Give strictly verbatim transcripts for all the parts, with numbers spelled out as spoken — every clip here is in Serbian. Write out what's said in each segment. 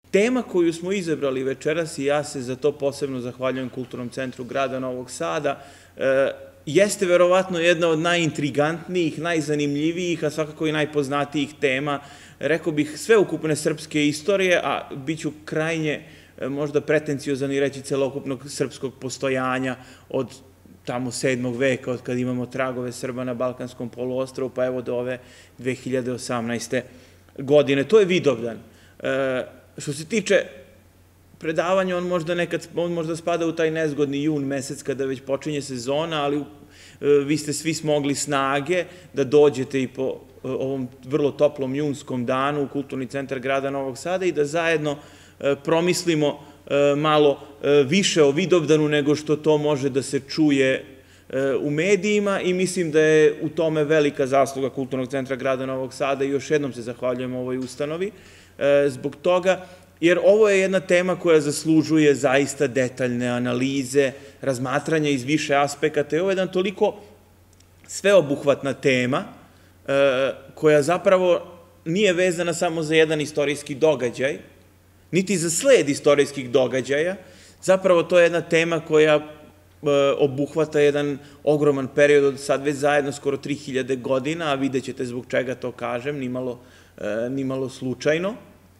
tema koju smo izabrali večeras, i ja se za to posebno zahvaljujem Kulturnom centru grada Novog Sada, jeste verovatno jedna od najintrigantnijih, najzanimljivijih, a svakako i najpoznatijih tema, rekao bih, sveukupne srpske istorije, a bit ću krajnje možda pretenciozan i reći celokupnog srpskog postojanja od tamo sedmog veka, od kad imamo tragove Srba na Balkanskom poluostrvu, pa evo do ove dve hiljade osamnaeste. godine. To je Vidovdan. Što se tiče predavanja, on možda nekad, on možda spada u taj nezgodni jun mesec kada već počinje sezona, ali vi ste svi smogli snage da dođete i po ovom vrlo toplom junskom danu u Kulturni centar grada Novog Sada i da zajedno promislimo malo više o Vidovdanu nego što to može da se čuje u medijima, i mislim da je u tome velika zasluga Kulturnog centra grada Novog Sada i još jednom se zahvaljujem ovoj ustanovi zbog toga, jer ovo je jedna tema koja zaslužuje zaista detaljne analize, razmatranja iz više aspekata, i ovo je jedan toliko sveobuhvatna tema koja zapravo nije vezana samo za jedan istorijski događaj, niti za sled istorijskih događaja. Zapravo to je jedna tema koja obuhvata jedan ogroman period od sad već zajedno skoro tri hiljade godina, a vidjet ćete zbog čega to kažem, nimalo slučajno.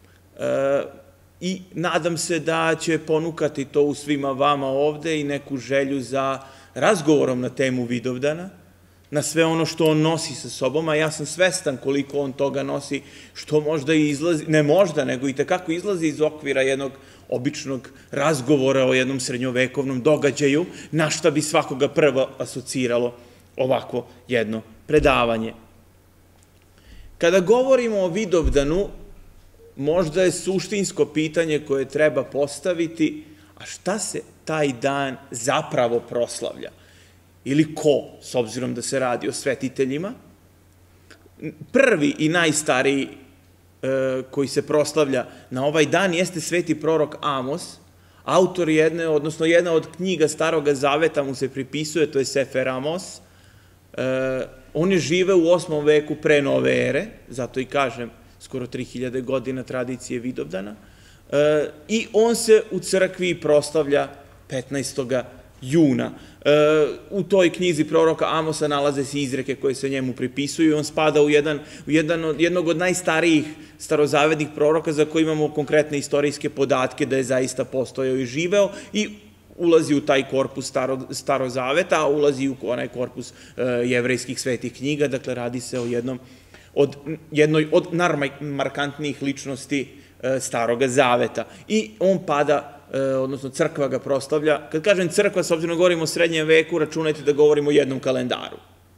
I nadam se da će ponukati to u svima vama ovde i neku želju za razgovorom na temu Vidovdana, na sve ono što on nosi sa sobom, a ja sam svestan koliko on toga nosi, što možda i izlazi, ne možda, nego i tekako izlazi iz okvira jednog običnog razgovora o jednom srednjovekovnom događaju, na šta bi svakoga prvo asociralo ovako jedno predavanje. Kada govorimo o Vidovdanu, možda je suštinsko pitanje koje treba postaviti, a šta se taj dan zapravo proslavlja? Ili ko, s obzirom da se radi o svetiteljima? Prvi i najstariji koji se proslavlja na ovaj dan jeste sveti prorok Amos, autor jedne, odnosno jedna od knjiga Staroga Zaveta mu se pripisuje, to je Sefer Amos. On je žive u osmom veku pre nove ere, zato i kažem skoro tri hiljade godina tradicije Vidovdana, i on se u crkvi proslavlja petnaestog juna. U toj knjizi proroka Amosa nalaze se izreke koje se njemu pripisuju i on spada u jednog od najstarijih starozavetnih proroka za koje imamo konkretne istorijske podatke da je zaista postojao i živeo, i ulazi u taj korpus Starozaveta, a ulazi u onaj korpus jevrejskih svetih knjiga. Dakle, radi se o jednoj od najmarkantnijih ličnosti Staroga Zaveta. I on pada, odnosno crkva ga proslavlja. Kad kažem crkva, s obzirom da govorimo o srednjem veku, računajte da govorimo o jednom kalendaru.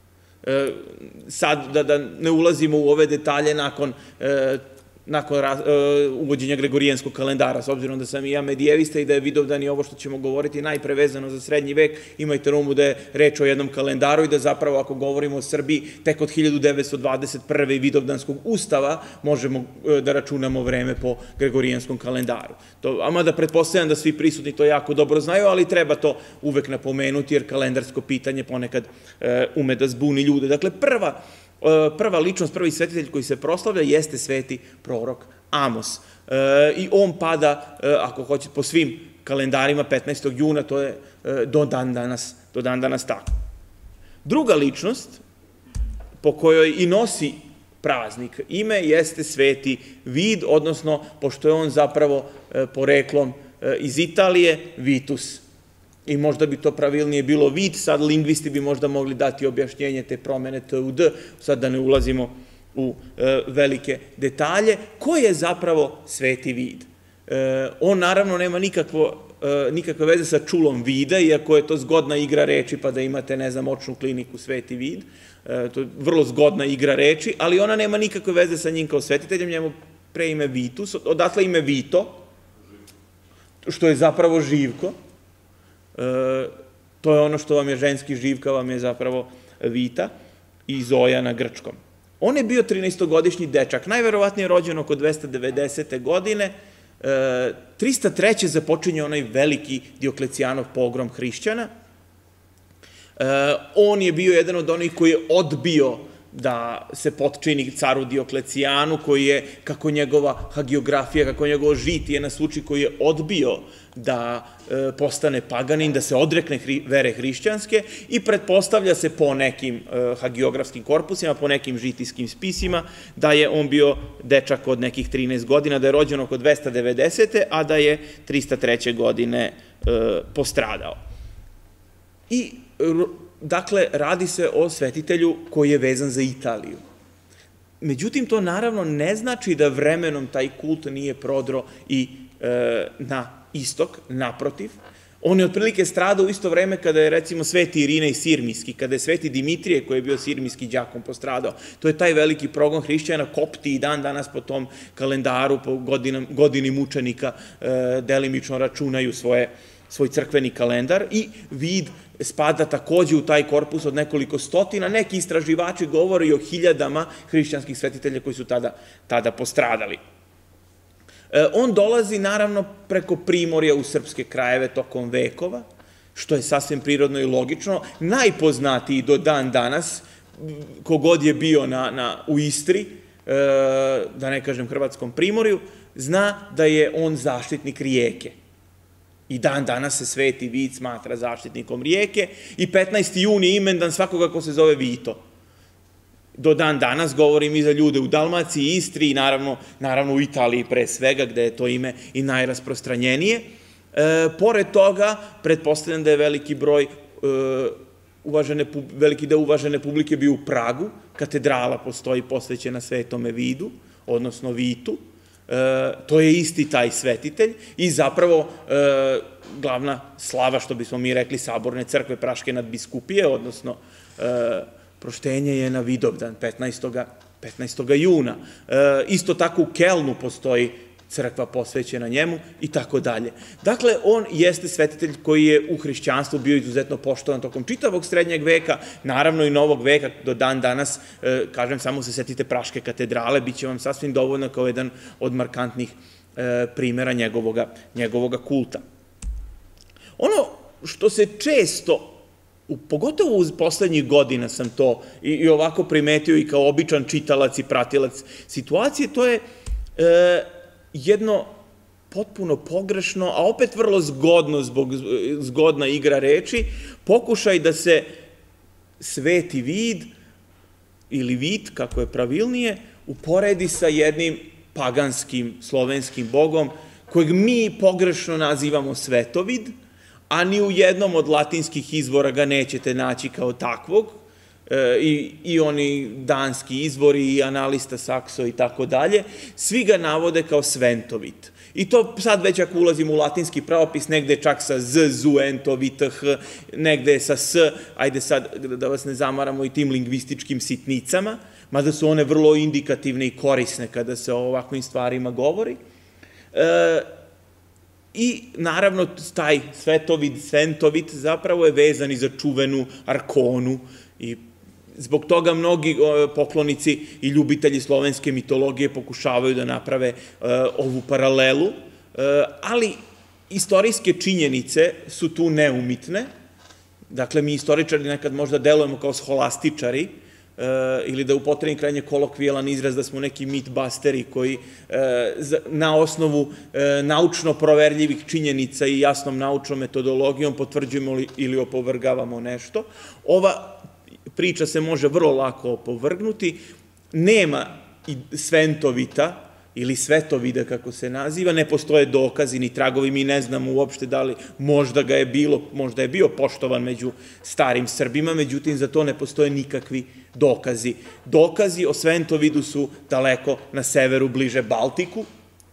Sad, da ne ulazimo u ove detalje nakon uvođenja Gregorijanskog kalendara, s obzirom da sam i ja medijevista i da je Vidovdan i ovo što ćemo govoriti najprevezano za srednji vek, imajte na umu da je reč o jednom kalendaru i da zapravo ako govorimo o Srbiji, tek od hiljadu devetsto dvadeset prve i Vidovdanskog ustava možemo da računamo vreme po Gregorijanskom kalendaru. Ama da pretpostavljam da svi prisutni to jako dobro znaju, ali treba to uvek napomenuti jer kalendarsko pitanje ponekad ume da zbuni ljude. Dakle, prva Prva ličnost, prvi svetitelj koji se proslavlja jeste sveti prorok Amos. I on pada, ako hoćete, po svim kalendarima petnaestog juna, to je do dan danas, do dan danas tako. Druga ličnost, po kojoj i nosi praznik ime, jeste sveti Vid, odnosno, pošto je on zapravo poreklom iz Italije, Vitus. I možda bi to pravilnije bilo Vid, sad lingvisti bi možda mogli dati objašnjenje te promene T u D, sad da ne ulazimo u velike detalje. Ko je zapravo sveti Vid? On naravno nema nikakve veze sa čulom vida, iako je to zgodna igra reči, pa da imate, ne znam, očnu kliniku sveti Vid. To je vrlo zgodna igra reči, ali ona nema nikakve veze sa njim kao svetiteljem, njemu pre ime Vitus, odatle ime Vito, što je zapravo Živko. To je ono što vam je ženski, Živka vam je zapravo Vita i Zoja na grčkom. On je bio trinaestogodišnji dečak, najverovatnije rođen oko dvesta devedesete godine. trista treće započinje onaj veliki Dioklecijanov pogrom hrišćana. On je bio jedan od onih koji je odbio da se potčini caru Dioklecijanu, koji je, kako njegova hagiografija, kako njegovo žitije nas uči, koji je odbio da postane paganin, da se odrekne vere hrišćanske i pretpostavlja se po nekim hagiografskim korpusima, po nekim žitijskim spisima, da je on bio dečak od nekih trinaest godina, da je rođen oko dvesta devedesete. a da je trista treće. godine postradao. I dakle, radi se o svetitelju koji je vezan za Italiju. Međutim, to naravno ne znači da vremenom taj kult nije prodro i na istok, naprotiv. On je otprilike stradao u isto vreme kada je, recimo, sveti Irinej Sirmijski, kada je sveti Dimitrije, koji je bio sirmijski đakon, postradao. To je taj veliki progon hrišćana, kopti i dan danas po tom kalendaru, po godini mučenika, delimično računaju svoj crkveni kalendar i Vid spada takođe u taj korpus od nekoliko stotina. Neki istraživači govore i o hiljadama hrišćanskih svetitelja koji su tada postradali. On dolazi, naravno, preko primorja u srpske krajeve tokom vekova, što je sasvim prirodno i logično. Najpoznatiji do dan danas, kogod je bio u Istri, da ne kažem hrvatskom primorju, zna da je on zaštitnik Rijeke. I dan danas se sveti Vid smatra zaštitnikom Rijeke i petnaesti jun je imendan svakoga ko se zove Vito. Do dan danas govorim i za ljude u Dalmaciji, Istri i naravno u Italiji pre svega, gde je to ime i najrasprostranjenije. Pored toga, pretpostavljam da je veliki broj, veliki deo uvažene publike bio u Pragu. Katedrala postoji posvećena Svetome Vidu, odnosno Vitu. To je isti taj svetitelj i zapravo glavna slava, što bismo mi rekli, saborne crkve Praške nadbiskupije, odnosno proštenje je na Vidovdan, petnaestog juna. Isto tako u Kelnu postoji crkva posvećena njemu i tako dalje. Dakle, on jeste svetitelj koji je u hrišćanstvu bio izuzetno poštovan tokom čitavog srednjeg veka, naravno i novog veka do dan danas. Kažem, samo se setite Praške katedrale, bit će vam sasvim dovoljno kao jedan od markantnih primjera njegovoga kulta. Ono što se često, pogotovo uz poslednjih godina sam to i ovako primetio i kao običan čitalac i pratilac situacije, to je jedno potpuno pogrešno, a opet vrlo zgodno, zgodna igra reči, pokušaj da se sveti Vid ili Vit, kako je pravilnije, uporedi sa jednim paganskim slovenskim bogom, kojeg mi pogrešno nazivamo Svetovid, a ni u jednom od latinskih izvora ga nećete naći kao takvog, i oni danski izvori, i analista Sakso i tako dalje, svi ga navode kao Sventovit. I to sad već ako ulazimo u latinski pravopis, negde čak sa z, zuento, vitah, negde sa s, ajde sad da vas ne zamaramo i tim lingvističkim sitnicama, mada su one vrlo indikativne i korisne kada se o ovakvim stvarima govori. I naravno taj Svetovid, Sventovit zapravo je vezan i za čuvenu Arkonu i zbog toga mnogi poklonici i ljubitelji slovenske mitologije pokušavaju da naprave ovu paralelu, ali istorijske činjenice su tu neumitne. Dakle, mi istoričari nekad možda delujemo kao scholastičari, ili da upotrebim krajnje kolokvijalan izraz da smo neki mitbasteri koji na osnovu naučno proverljivih činjenica i jasnom naučnom metodologijom potvrđujemo ili opovrgavamo nešto. Ova priča se može vrlo lako opovrgnuti. Nema Sventovita ili Svetovida, kako se naziva, ne postoje dokazi ni tragovi, mi ne znamo uopšte da li možda ga je bilo, možda je bio poštovan među starim Srbima, međutim za to ne postoje nikakvi dokazi. Dokazi o Sventovidu su daleko na severu, bliže Baltiku,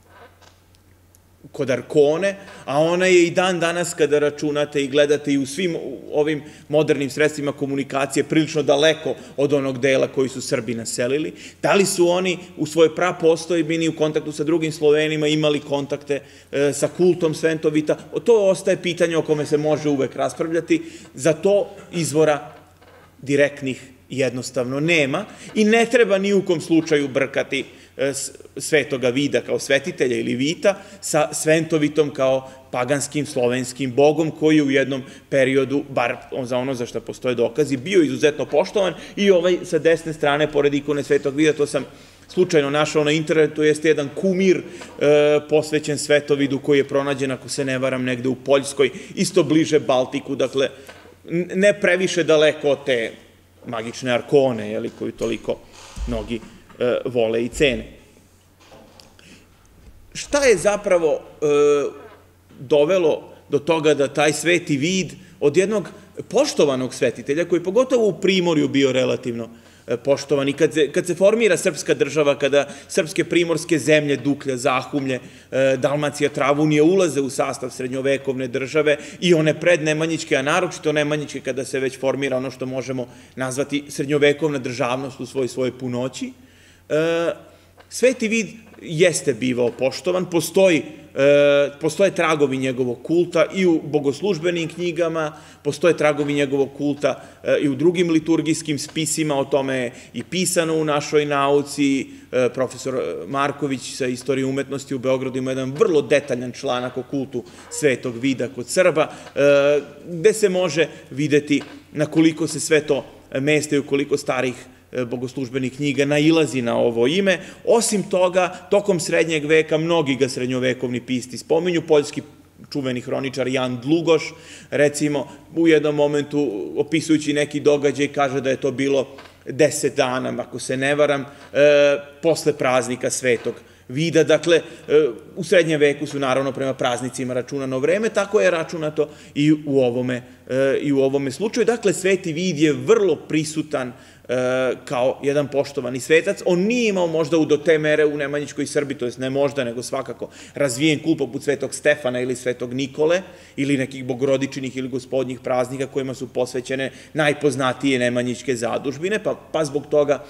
kod Arkone, a ona je i dan danas kada računate i gledate i u svim ovim modernim sredstvima komunikacije prilično daleko od onog dela koji su Srbi naselili. Da li su oni u svojoj prapostojbini u kontaktu sa drugim Slovenima imali kontakte sa kultom Sventovita? To ostaje pitanje o kome se može uvek raspravljati. Za to izvora direktnih jednostavno nema i ne treba ni u kom slučaju brkati Svetoga Vida kao svetitelja ili Vita sa Sventovitom kao paganskim slovenskim bogom koji je u jednom periodu, bar za ono za što postoje dokazi, bio izuzetno poštovan. I ovaj sa desne strane, pored ikone Svetog Vida, to sam slučajno našao na internetu, jeste jedan kumir posvećen Svetovidu koji je pronađen, ako se ne varam, negde u Poljskoj, isto bliže Baltiku, dakle ne previše daleko od te magične arkone, koju toliko mnogi vole i cene. Šta je zapravo dovelo do toga da taj Sveti Vid od jednog poštovanog svetitelja, koji pogotovo u Primorju bio relativno poštovan i kad se formira srpska država, kada srpske primorske zemlje, Duklja, Zahumlje, Dalmacija, Travunija ulaze u sastav srednjovekovne države i one prednemanjičke, a naročito nemanjičke kada se već formira ono što možemo nazvati srednjovekovna državnost u svoj svojoj punoći, Sveti Vid jeste bivao poštovan, postoje tragovi njegovog kulta i u bogoslužbenim knjigama, postoje tragovi njegovog kulta i u drugim liturgijskim spisima, o tome je i pisano u našoj nauci. Profesor Marković sa Istorije umetnosti u Beogradu ima jedan vrlo detaljan članak o kultu Svetog Vida kod Srba, gde se može videti na koliko se sve to mesta i u koliko starih bogoslužbenih knjiga nailazi na ovo ime. Osim toga, tokom srednjeg veka mnogi ga srednjovekovni pisci spominju. Poljski čuveni hroničar Jan Dlugoš, recimo, u jednom momentu opisujući neki događaj kaže da je to bilo deset dana, ako se ne varam, posle praznika Svetog Vida. Dakle, u srednjem veku su naravno prema praznicima računano vreme, tako je računato i u ovome slučaju. Dakle, Sveti Vid je vrlo prisutan kao jedan poštovani svetac. On nije imao možda do te mere u nemanjičkoj Srbiji, to jest ne možda, nego svakako razvijen kult poput Svetog Stefana ili Svetog Nikole ili nekih bogorodičinih ili gospodnjih praznika kojima su posvećene najpoznatije nemanjičke zadužbine, pa zbog toga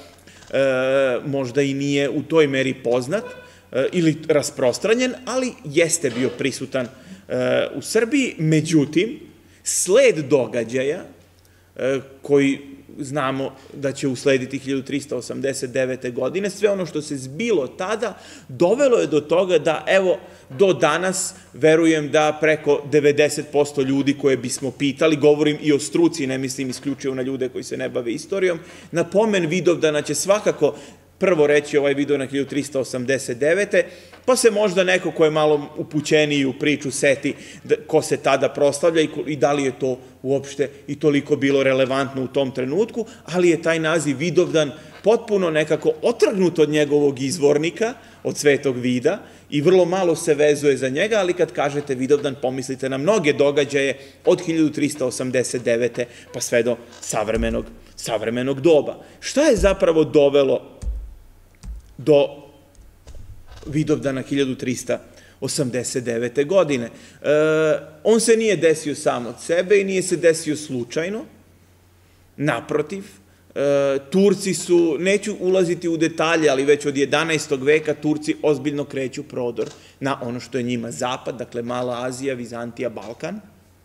možda i nije u toj meri poznat ili rasprostranjen, ali jeste bio prisutan u Srbiji. Međutim, sled događaja koji znamo da će uslediti hiljadu trista osamdeset devete. godine, sve ono što se zbilo tada, dovelo je do toga da, evo, do danas, verujem da preko devedeset posto ljudi koje bismo pitali, govorim i o struci, ne mislim isključivo na ljude koji se ne bave istorijom, na pomen Vidovdana će svakako prvo reći ovaj Vidovdan hiljadu trista osamdeset devete. pa se možda neko ko je malo upućeniji u priču seti ko se tada proslavlja i da li je to uopšte i toliko bilo relevantno u tom trenutku, ali je taj naziv Vidovdan potpuno nekako otrgnut od njegovog izvornika, od Svetog Vida, i vrlo malo se vezuje za njega, ali kad kažete Vidovdan pomislite na mnoge događaje od hiljadu trista osamdeset devete. pa sve do savremenog doba. Šta je zapravo dovelo do Vidovdana hiljadu trista osamdeset devete. godine? On se nije desio sam od sebe i nije se desio slučajno. Naprotiv, Turci su, neću ulaziti u detalje, ali već od jedanaestog veka Turci ozbiljno kreću prodor na ono što je njima zapad, dakle Mala Azija, Vizantija, Balkan.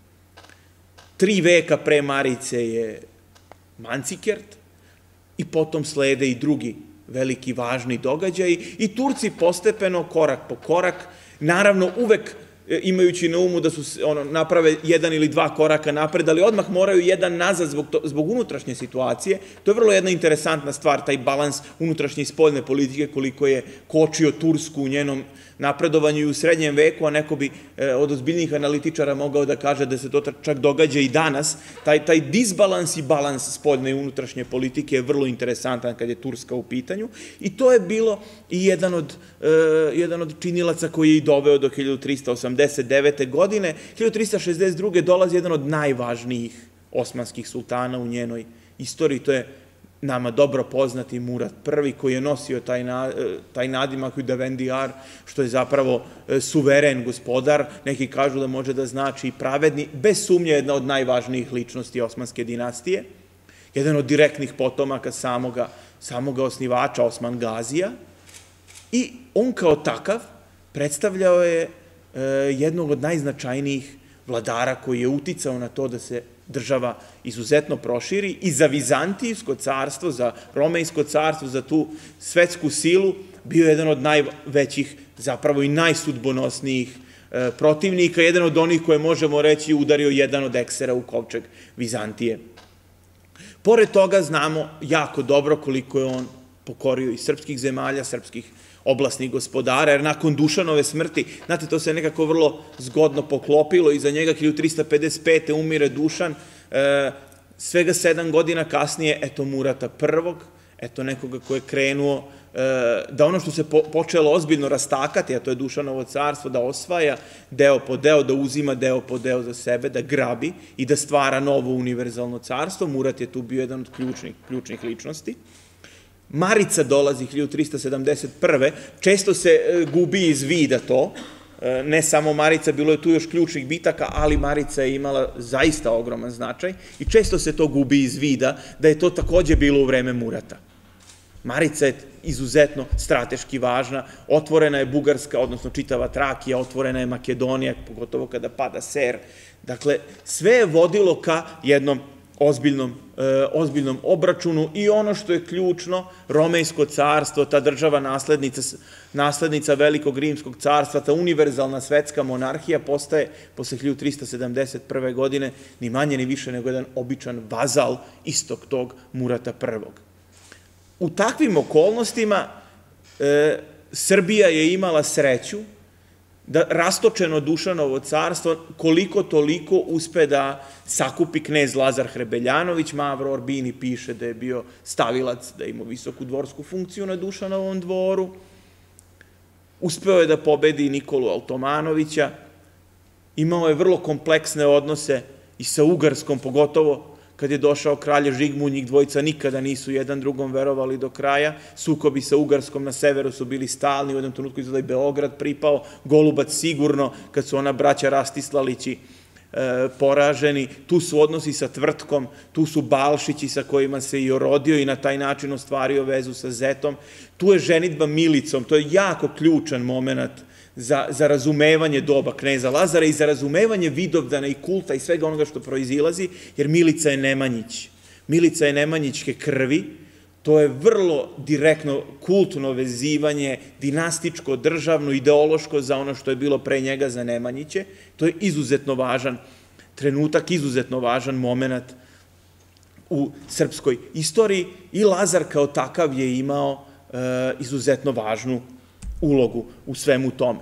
Tri veka pre Marice je Mancikert i potom slede i drugi veliki važni događaji i Turci postepeno, korak po korak, naravno uvek imajući na umu da su naprave jedan ili dva koraka napred, ali odmah moraju jedan nazad zbog unutrašnje situacije. To je vrlo jedna interesantna stvar, taj balans unutrašnje i spoljne politike, koliko je kočio Tursku u njenom napredovanju i u srednjem veku, a neko bi od ozbiljnih analitičara mogao da kaže da se to čak događa i danas. Taj disbalans i balans spoljne i unutrašnje politike je vrlo interesantan kad je Turska u pitanju i to je bilo i jedan od činilaca koji je i doveo do hiljadu trista osamdeset devete. godine. hiljadu trista šezdeset druge. dolazi jedan od najvažnijih osmanskih sultana u njenoj istoriji, to je nama dobro poznati Murat Prvi, koji je nosio taj nadimak Hüdavendijar, što je zapravo suveren gospodar, neki kažu da može da znači i pravedni, bez sumnje jedna od najvažnijih ličnosti osmanske dinastije, jedan od direktnih potomaka samoga osnivača Osman Gazija, i on kao takav predstavljao je jednog od najznačajnijih vladara koji je uticao na to da se država izuzetno proširi i za Vizantijsko carstvo, za Romejsko carstvo, za tu svetsku silu, bio jedan od najvećih, zapravo i najsudbonosnijih protivnika, jedan od onih koje možemo reći udario jedan od eksera u kovčeg Vizantije. Pored toga znamo jako dobro koliko je on pokorio i srpskih zemalja, srpskih oblastnih gospodara, jer nakon Dušanove smrti, znate, to se nekako vrlo zgodno poklopilo, iza njega hiljadu trista pedeset pete umire Dušan, svega sedam godina kasnije, eto Murata prvog, eto nekoga ko je krenuo da ono što se počelo ozbiljno rastakati, a to je Dušanovo carstvo, da osvaja deo po deo, da uzima deo po deo za sebe, da grabi i da stvara novo univerzalno carstvo. Murat je tu bio jedan od ključnih ličnosti. Marica dolazi hiljadu trista sedamdeset prve Često se gubi iz vida to. Ne samo Marica, bilo je tu još ključnih bitaka, ali Marica je imala zaista ogroman značaj i često se to gubi iz vida da je to takođe bilo u vreme Murata. Marica je izuzetno strateški važna, otvorena je Bugarska, odnosno čitava Trakija, otvorena je Makedonija, pogotovo kada pada Ser. Dakle, sve je vodilo ka jednom ozbiljnom obračunu i ono što je ključno, Romejsko carstvo, ta država naslednica Velikog rimskog carstva, ta univerzalna svetska monarhija postaje posle hiljadu trista sedamdeset prve godine ni manje ni više nego jedan običan vazal istog tog Murata prvog. U takvim okolnostima Srbija je imala sreću da rastočeno Dušanovo carstvo koliko toliko uspe da sakupi knez Lazar Hrebeljanović. Mavro Orbini piše da je bio stavilac, da je imao visoku dvorsku funkciju na Dušanovom dvoru. Uspeo je da pobedi Nikolu Altomanovića. Imao je vrlo kompleksne odnose i sa Ugarskom, pogotovo kad je došao kralj Žigmund, njih dvojica nikada nisu jedan drugom verovali do kraja. Sukobi sa Ugarskom na severu su bili stalni, u jednom trenutku izgleda i Beograd pripao, Golubac sigurno, kad su ona braća Rastislalići poraženi. Tu su odnosi sa Tvrtkom, tu su Balšići sa kojima se i orodio i na taj način ostvario vezu sa zetom. Tu je ženidba Milicom, to je jako ključan moment za razumevanje doba kneza Lazara i za razumevanje Vidovdana i kulta i svega onoga što proizilazi, jer Milica je Nemanjić. Milica je Nemanjićke krvi, to je vrlo direktno kultno vezivanje, dinastičko, državno, ideološko za ono što je bilo pre njega za Nemanjiće. To je izuzetno važan trenutak, izuzetno važan moment u srpskoj istoriji i Lazar kao takav je imao izuzetno važnu ulogu u svemu tome.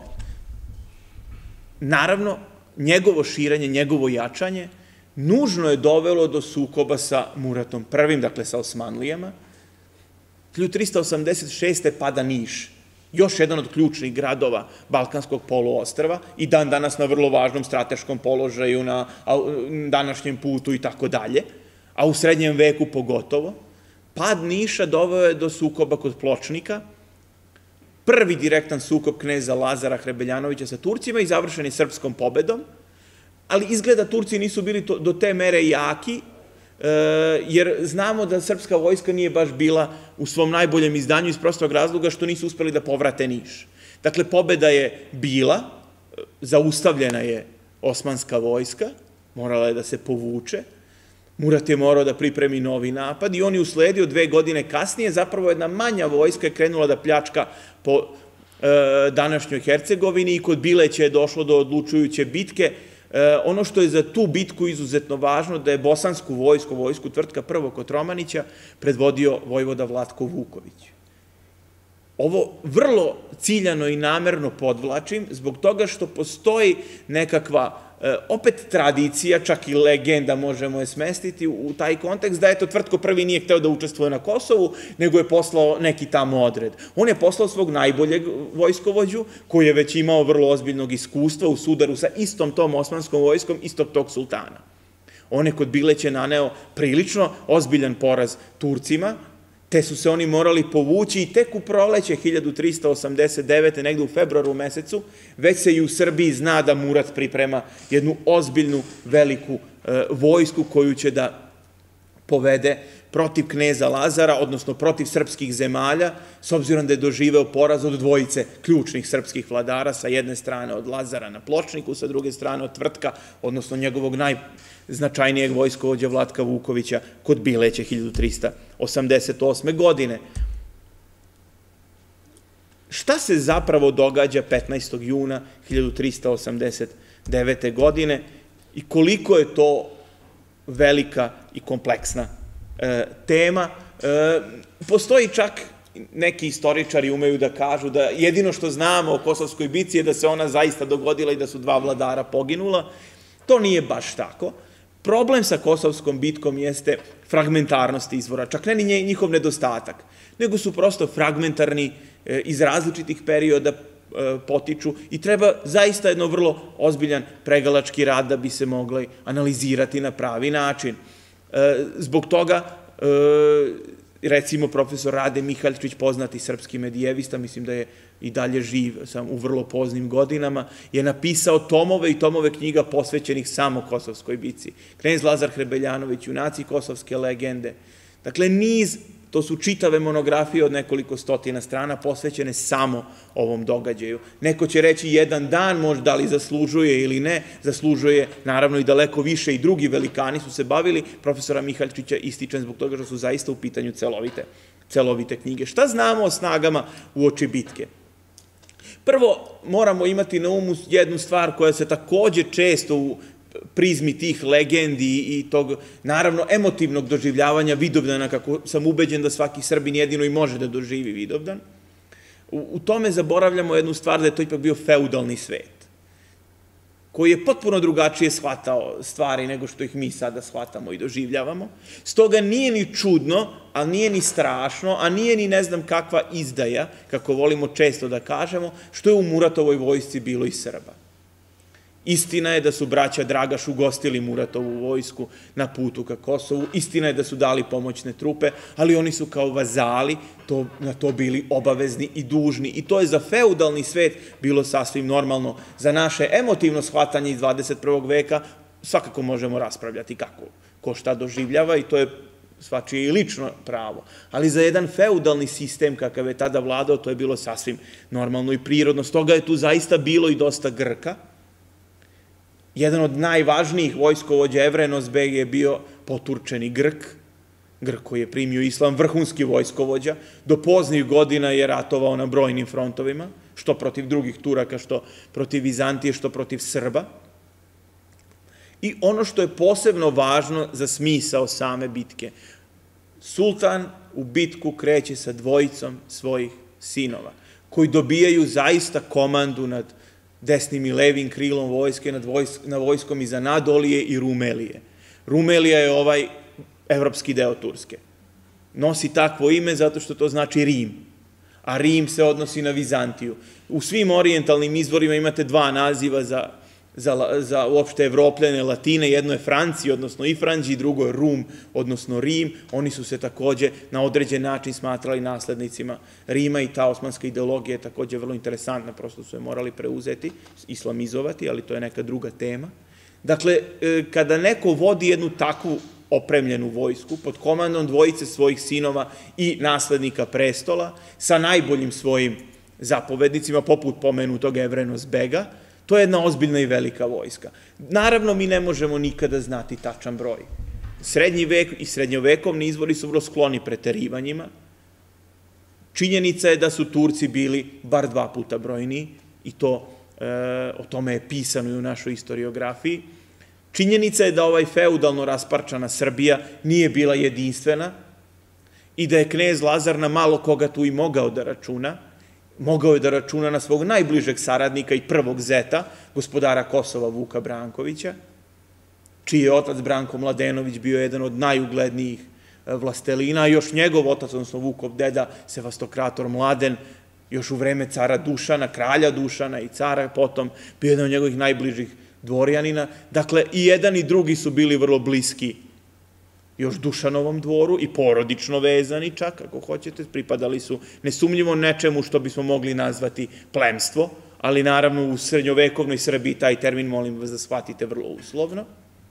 Naravno, njegovo širenje, njegovo jačanje nužno je dovelo do sukoba sa Muratom prvim, dakle sa Osmanlijama. hiljadu trista osamdeset šeste pada Niš, još jedan od ključnih gradova Balkanskog poluostrva i dan danas na vrlo važnom strateškom položaju, na današnjem putu i tako dalje, a u srednjem veku pogotovo. Pad Niša doveo je do sukoba kod Pločnika, prvi direktan sukob kneza Lazara Hrebeljanovića sa Turcima i završen je srpskom pobedom, ali izgleda Turci nisu bili do te mere jaki, jer znamo da srpska vojska nije baš bila u svom najboljem izdanju iz prostog razloga što nisu uspeli da povrate Niš. Dakle, pobeda je bila, zaustavljena je osmanska vojska, morala je da se povuče, Murat je morao da pripremi novi napad i on je usledio dve godine kasnije, zapravo jedna manja vojska je krenula da pljačka po današnjoj Hercegovini i kod Bileća je došlo do odlučujuće bitke. Ono što je za tu bitku izuzetno važno, da je bosansku vojsku, vojsku Tvrtka prvog Kotromanića, predvodio vojvoda Vlatko Vuković. Ovo vrlo ciljano i namerno podvlačim, zbog toga što postoji nekakva, opet tradicija, čak i legenda možemo je smestiti u taj kontekst, da eto Tvrtko prvi nije hteo da učestvuje na Kosovu, nego je poslao neki tamo odred. On je poslao svog najboljeg vojskovođu, koji je već imao vrlo ozbiljnog iskustva u sudaru sa istom tom osmanskom vojskom, istog tog sultana. On je kod Bileća naneo prilično ozbiljan poraz Turcima, te su se oni morali povući i tek u proleće hiljadu trista osamdeset devete. negde u februaru mesecu, već se i u Srbiji zna da Murat priprema jednu ozbiljnu, veliku vojsku koju će da povede protiv kneza Lazara, odnosno protiv srpskih zemalja, s obzirom da je doživeo poraz od dvojice ključnih srpskih vladara, sa jedne strane od Lazara na Pločniku, sa druge strane od Tvrtka, odnosno njegovog najznačajnijeg vojskovođa Vlatka Vukovića kod Bileća hiljadu trista osamdeset osme. godine. šta se zapravo događa petnaestog juna hiljadu trista osamdeset devete. godine i koliko je to velika i kompleksna tema. Postoji čak, neki istoričari umeju da kažu da jedino što znamo o Kosovskoj bitci je da se ona zaista dogodila i da su dva vladara poginula. To nije baš tako. Problem sa Kosovskom bitkom jeste fragmentarnost izvora, čak ne ni njihov nedostatak, nego su prosto fragmentarni, iz različitih perioda potiču i treba zaista jedno vrlo ozbiljan pregalački rad da bi se mogli analizirati na pravi način. Zbog toga, recimo, profesor Rade Mihaljčić, poznati srpski medijevista, mislim da je i dalje živ, sam u vrlo poznim godinama, je napisao tomove i tomove knjiga posvećenih samo Kosovskoj bitci. Knez Lazar Hrebeljanović, Junaci Kosovske legende. Dakle, niz, to su čitave monografije od nekoliko stotina strana posvećene samo ovom događaju. Neko će reći jedan dan, možda li zaslužuje ili ne, zaslužuje naravno i daleko više, i drugi velikani su se bavili, profesora Mihaljčića ističem zbog toga što su zaista u pitanju celovite, celovite knjige. Šta znamo o snagama uoči bitke? Prvo, moramo imati na umu jednu stvar koja se takođe često u prizmi tih legendi i tog, naravno, emotivnog doživljavanja Vidovdana, kako sam ubeđen da svaki Srbin jedino i može da doživi Vidovdan. U tome zaboravljamo jednu stvar, da je to ipak bio feudalni svet, koji je potpuno drugačije shvatao stvari nego što ih mi sada shvatamo i doživljavamo. Stoga nije ni čudno, a nije ni strašno, a nije ni ne znam kakva izdaja, kako volimo često da kažemo, što je u Muratovoj vojsci bilo i Srba. Istina je da su braća Dragaš ugostili Muratovu vojsku na putu ka Kosovu, istina je da su dali pomoćne trupe, ali oni su kao vazali na to bili obavezni i dužni. I to je za feudalni svet bilo sasvim normalno. Za naše emotivno shvatanje iz dvadeset prvog veka svakako možemo raspravljati kako, ko šta doživljava, i to je svačije i lično pravo. Ali za jedan feudalni sistem kakav je tada vladao, to je bilo sasvim normalno i prirodno. Stoga je tu zaista bilo i dosta Grka. Jedan od najvažnijih vojskovođa Evrenosbeg je bio poturčeni Grk, Grk koji je primio islam, vrhunski vojskovođa. Do poznih godina je ratovao na brojnim frontovima, što protiv drugih Turaka, što protiv Vizantije, što protiv Srba. I ono što je posebno važno za smisao same bitke, sultan u bitku kreće sa dvojicom svojih sinova, koji dobijaju zaista komandu nad desnim i levim krilom vojske, na vojskom iz Anadolije i Rumelije. Rumelija je ovaj evropski deo Turske. Nosi takvo ime zato što to znači Rim, a Rim se odnosi na Vizantiju. U svim orijentalnim izvorima imate dva naziva za za uopšte Evropljane, Latine. Jedno je Franci, odnosno Ifranđi, drugo je Rum, odnosno Rim. Oni su se takođe na određen način smatrali naslednicima Rima i ta osmanska ideologija je takođe vrlo interesantna, prosto su je morali preuzeti, islamizovati, ali to je neka druga tema. Dakle, kada neko vodi jednu takvu opremljenu vojsku pod komandom dvojice svojih sinova i naslednika prestola, sa najboljim svojim zapovednicima, poput pomenutog Evrenosbega, to je jedna ozbiljna i velika vojska. Naravno, mi ne možemo nikada znati tačan broj. Srednji vek i srednjovekovni izvori su vrlo skloni preterivanjima. Činjenica je da su Turci bili bar dva puta brojniji i to o tome je pisano i u našoj historiografiji. Činjenica je da ovaj feudalno rasparčana Srbija nije bila jedinstvena i da je knez Lazar na malo koga tu i mogao da računa. Mogao je da računa na svog najbližeg saradnika i prvog zeta, gospodara Kosova Vuka Brankovića, čiji je otac Branko Mladenović bio jedan od najuglednijih vlastelina, a još njegov otac, odnosno Vukov deda, Sevastokrator Mladen, još u vreme cara Dušana, kralja Dušana i cara potom, bio jedan od njegovih najbližih dvorjanina. Dakle, i jedan i drugi su bili vrlo bliski još Dušanovom dvoru i porodično vezani čak, ako hoćete, pripadali su nesumnjivo nečemu što bismo mogli nazvati plemstvo, ali naravno u srednjovekovnoj Srbiji taj termin, molim vas da shvatite, vrlo uslovno.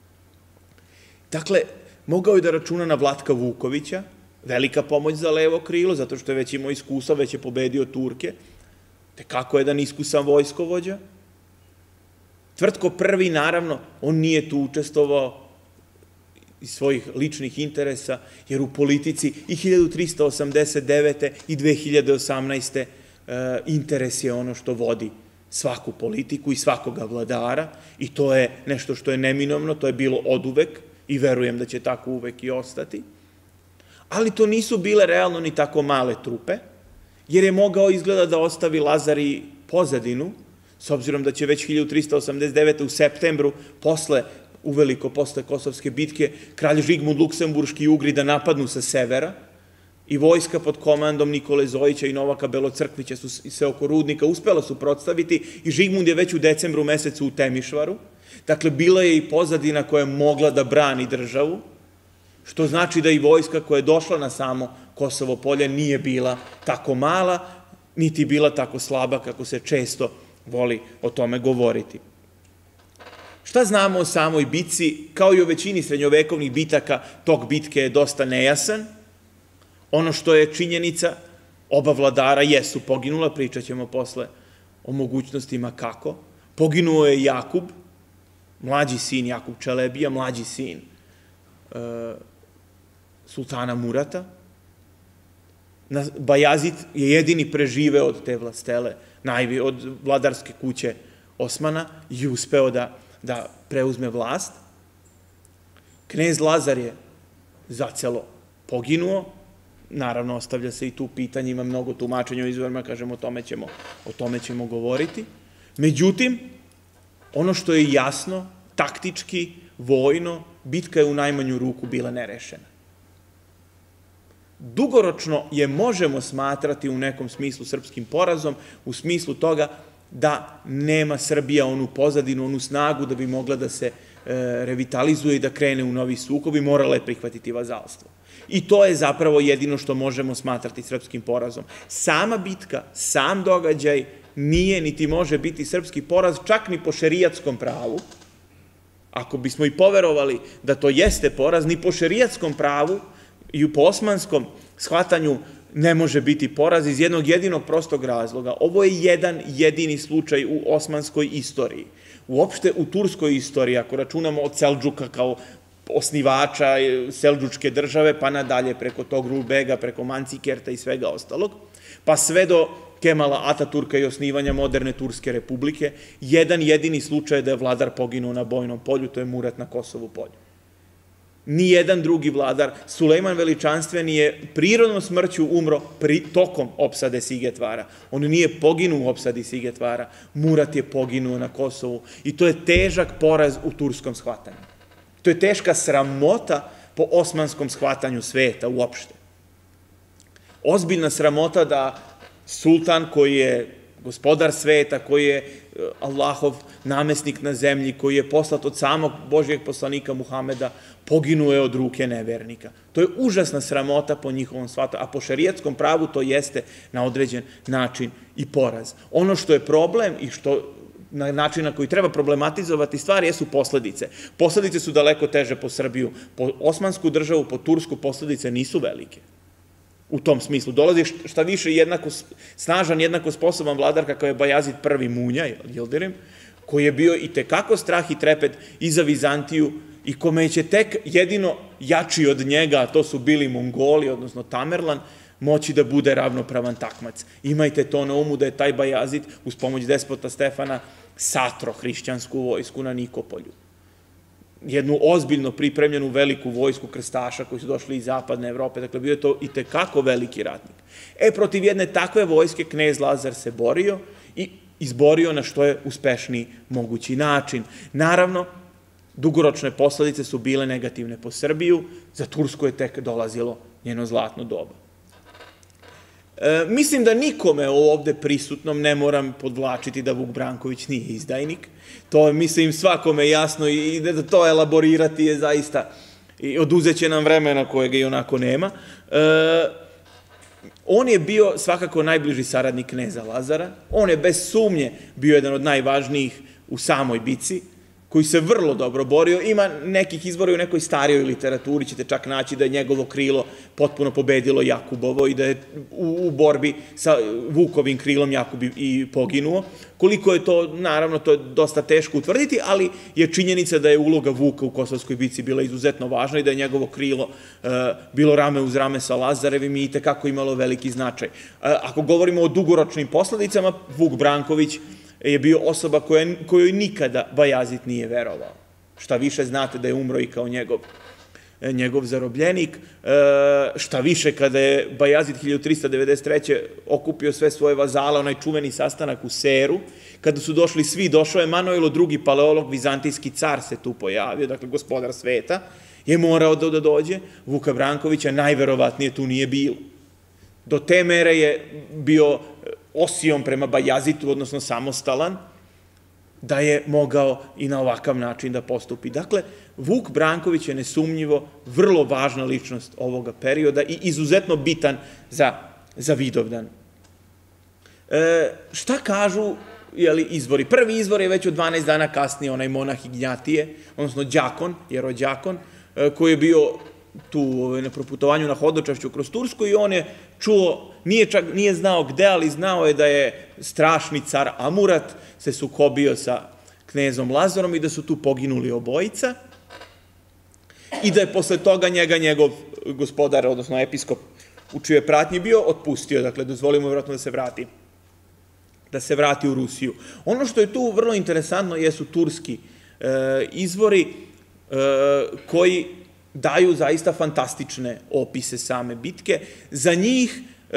Dakle, mogao je da računa na Vlatka Vukovića, velika pomoć za levo krilo, zato što je već imao iskustva, već je pobedio Turke, te kako jedan iskusan vojskovođa. Tvrtko prvi, naravno, on nije tu učestvovao iz svojih ličnih interesa, jer u politici i hiljadu trista osamdeset devete i dve hiljade osamnaeste. interes je ono što vodi svaku politiku i svakoga vladara i to je nešto što je neminovno, to je bilo oduvek i verujem da će tako uvek i ostati. Ali to nisu bile realno ni tako male trupe, jer je mogao izgleda da ostavi Lazar i pozadinu, s obzirom da će već hiljadu trista osamdeset devete. u septembru, posle, uveliko posle Kosovske bitke, kralj Žigmund Luksemburški i Ugri da napadnu sa severa i vojska pod komandom Nikole Zojića i Novaka Belocrkvića su se oko Rudnika uspela suprotstaviti i Žigmund je već u decembru mesecu u Temišvaru. Dakle, bila je i pozadina koja je mogla da brani državu, što znači da i vojska koja je došla na samo Kosovo polje nije bila tako mala, niti bila tako slaba kako se često voli o tome govoriti. Šta znamo o samoj bitci? Kao i o većini srednjovekovnih bitaka, tok bitke je dosta nejasan. Ono što je činjenica, oba vladara jesu poginula, pričat ćemo posle o mogućnostima kako. Poginuo je Jakub, mlađi sin Jakub Čelebija, mlađi sin sultana Murata. Bajazid je jedini preživeo od te vlastele, od vladarske kuće Osmana i uspeo da preuzme vlast. Knez Lazar je zacelo poginuo, naravno ostavlja se i tu pitanje, ima mnogo tumačenja o izvorima, kažem, o tome ćemo govoriti. Međutim, ono što je jasno, taktički, vojno, bitka je u najmanju ruku bila nerešena. Dugoročno je možemo smatrati u nekom smislu srpskim porazom, u smislu toga da nema Srbija onu pozadinu, onu snagu da bi mogla da se revitalizuje i da krene u novi sukob i morala je prihvatiti vazalstvo. I to je zapravo jedino što možemo smatrati srpskim porazom. Sama bitka, sam događaj nije niti može biti srpski poraz, čak ni po šerijatskom pravu. Ako bismo i poverovali da to jeste poraz, ni po šerijatskom pravu i po osmanskom shvatanju ne može biti poraz iz jednog jedinog prostog razloga. Ovo je jedan jedini slučaj u osmanskoj istoriji. Uopšte u turskoj istoriji, ako računamo od Seldžuka kao osnivača Seldžučke države, pa nadalje preko tog Rulbega, preko Mancikerta i svega ostalog, pa sve do Kemala Ataturka i osnivanja moderne Turske republike, jedan jedini slučaj je da je vladar poginuo na bojnom polju, to je Murat na Kosovu polju. Nijedan drugi vladar, Sulejman Veličanstveni je prirodnom smrću umro tokom opsade Sigetvara. On nije poginuo u opsadi Sigetvara, Murat je poginuo na Kosovu i to je težak poraz u turskom shvatanju. To je teška sramota po osmanskom shvatanju sveta uopšte. Ozbiljna sramota da sultan koji je gospodar sveta, koji je Allahov namesnik na zemlji, koji je poslat od samog Božjeg poslanika Muhameda, poginuo je od ruke nevernika. To je užasna sramota po njihovom shvatanju, a po šerijetskom pravu to jeste na određen način i poraz. Ono što je problem i što na način na koji treba problematizovati stvari jesu posledice. Posledice su daleko teže po Srbiju. Po osmansku državu, po Tursku posledice nisu velike. U tom smislu. Dolazi šta više jednako snažan, jednako sposoban vladar kakav je Bajazid prvi Munja, Yildirim, koji je bio i tekako strah i trepet i za Vizantiju i kome će tek jedino jači od njega, a to su bili Mongoli, odnosno Tamerlan, moći da bude ravnopravan takmac. Imajte to na umu da je taj Bajazid uz pomoć despota Stefana satro hrišćansku vojsku na Nikopolju. Jednu ozbiljno pripremljenu veliku vojsku krstaša koji su došli iz zapadne Evrope. Dakle, bio je to i tekako veliki ratnik. E, protiv jedne takve vojske knez Lazar se borio i izborio na što je uspešniji mogući način. Naravno, dugoročne posledice su bile negativne po Srbiju, za Tursku je tek dolazilo njeno zlatno doba. Mislim da nikome ovde prisutnom ne moram podvlačiti da Vuk Branković nije izdajnik. To je, mislim, svakome jasno i da to elaborirati je zaista, i oduzet će nam vremena kojega i onako nema. On je bio svakako najbliži saradnik kneza Lazara. On je bez sumnje bio jedan od najvažnijih u samoj bici. koji se vrlo dobro borio. Ima nekih izvora u nekoj starijoj literaturi, ćete čak naći da je njegovo krilo potpuno pobedilo Jakubovo i da je u borbi sa Vukovim krilom Jakub i poginuo. Koliko je to, naravno, to je dosta teško utvrditi, ali je činjenica da je uloga Vuka u Kosovskoj bici bila izuzetno važna i da je njegovo krilo bilo rame uz rame sa Lazarevim i itekako imalo veliki značaj. Ako govorimo o dugoročnim posledicama, Vuk Branković je bio osoba kojoj nikada Bajazid nije verovao. Šta više, znate da je umro i kao njegov zarobljenik. Šta više, kada je Bajazid hiljadu trista devedeset treće okupio sve svoje vazale, onaj čuveni sastanak u Seru, kada su došli svi, došao je Manojlo drugi paleolog, vizantijski car se tu pojavio, dakle gospodar sveta, je morao da dođe. Vuka Brankovića najverovatnije tu nije bilo. Do te mere je bio osijom prema Bajazitu, odnosno samostalan, da je mogao i na ovakav način da postupi. Dakle, Vuk Branković je nesumnjivo vrlo važna ličnost ovoga perioda i izuzetno bitan za Vidovdan. Šta kažu izvori? Prvi izvor je već od dvanaest dana kasnije onaj monah Ignjatije, odnosno đakon, jerođakon, koji je bio tu na proputovanju na hodočašću kroz Tursku i on je čuo, nije znao gde, ali znao je da je strašni car Amurat se sukobio sa knezom Lazarom i da su tu poginuli obojica i da je posle toga njega njegov gospodar, odnosno episkop u čijoj pratnji bio, otpustio. Dakle, dozvolimo vjerojatno da se vrati da se vrati u Rusiju. Ono što je tu vrlo interesantno jesu turski izvori koji daju zaista fantastične opise same bitke. Za njih,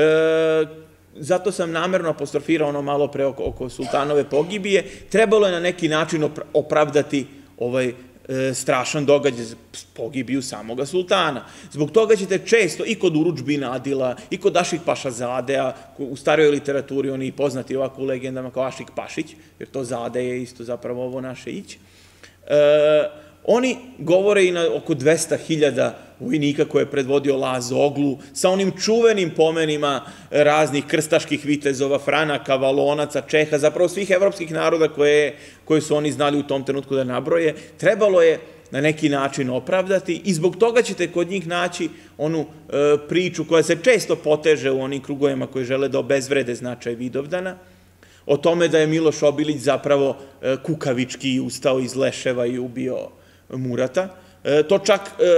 zato sam namerno apostrofirao ono malo pre oko sultanove pogibije, trebalo je na neki način opravdati ovaj strašan događaj, pogibiju samoga sultana. Zbog toga ćete često i kod Urudžbina Adila, i kod Ašik Pašazadea, u starijoj literaturi oni poznati ovako u legendama kao Ašik Pašić, jer to Zade je isto zapravo ovo naše ić, oni govore i na oko dvesta hiljada vojnika koje je predvodio Lazo Oglu, sa onim čuvenim pomenima raznih krstaških vitezova, Franaka, Valonaca, Čeha, zapravo svih evropskih naroda koje su oni znali u tom trenutku da nabroje. Trebalo je na neki način opravdati i zbog toga ćete kod njih naći onu priču koja se često poteže u onim krugovima koji žele da obezvrede značaj Vidovdana, o tome da je Miloš Obilić zapravo kukavički ustao iz leševa i ubio Murata. To čak,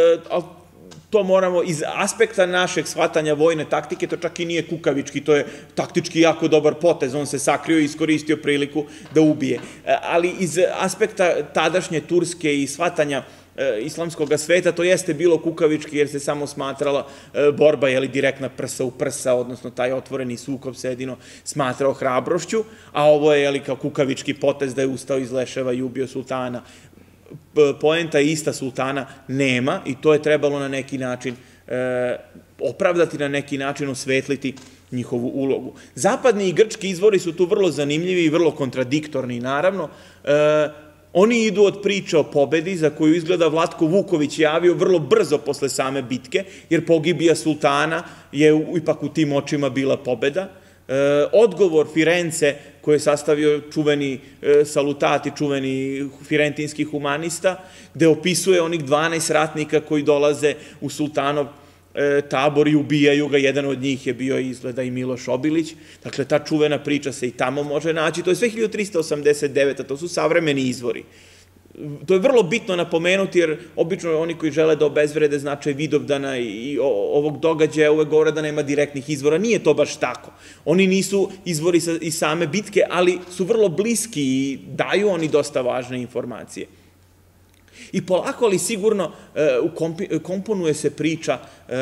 to moramo, iz aspekta našeg shvatanja vojne taktike, to čak i nije kukavički, to je taktički jako dobar potez, on se sakrio i iskoristio priliku da ubije. Ali iz aspekta tadašnje Turske i shvatanja islamskog sveta, to jeste bilo kukavički jer se samo smatrala borba, jeli, direktna prsa u prsa, odnosno taj otvoreni sukob se jedino smatrao hrabrošću, a ovo je, jeli, kao kukavički potez da je ustao iz leševa i ubio sultana. Poenta ista, sultana nema i to je trebalo na neki način opravdati, na neki način osvetliti njihovu ulogu. Zapadni i grčki izvori su tu vrlo zanimljivi i vrlo kontradiktorni, naravno. Oni idu od priče o pobedi, za koju izgleda Vlatko Vuković javio vrlo brzo posle same bitke, jer pogibija sultana je ipak u tim očima bila pobeda. Odgovor Firence, koji je sastavio čuveni Salutati, čuveni firentinski humanista, gde opisuje onih dvanaest ratnika koji dolaze u sultanov tabor i ubijaju ga. Jedan od njih je bio, izgleda, i Miloš Obilić. Dakle, ta čuvena priča se i tamo može naći. To je sve hiljadu trista osamdeset deveta. To su savremeni izvori. To je vrlo bitno napomenuti, jer obično oni koji žele da obezvrede značaj Vidovdana i ovog događaja uvek govore da nema direktnih izvora. Nije to baš tako. Oni nisu izvori iz same bitke, ali su vrlo bliski i daju oni dosta važne informacije. I polako, ali sigurno, komponuje se priča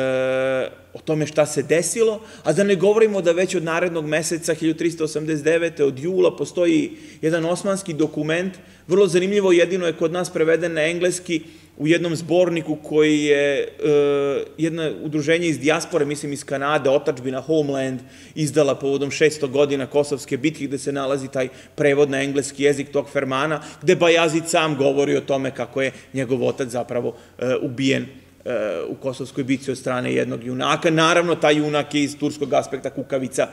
o tome šta se desilo, a da ne govorimo da već od narednog meseca hiljadu trista osamdeset devete. od jula postoji jedan osmanski dokument, vrlo zanimljivo, jedino je kod nas preveden na engleski u jednom zborniku koji je jedno udruženje iz dijaspore, mislim iz Kanade, Otadžbina Homeland, izdala povodom šesto godina Kosovske bitke, gde se nalazi taj prevod na engleski jezik tog Fermana, gde Bajazid sam govori o tome kako je njegov otac zapravo ubijen u Kosovskoj bici od strane jednog junaka. Naravno, taj junak je iz turskog aspekta kukavica,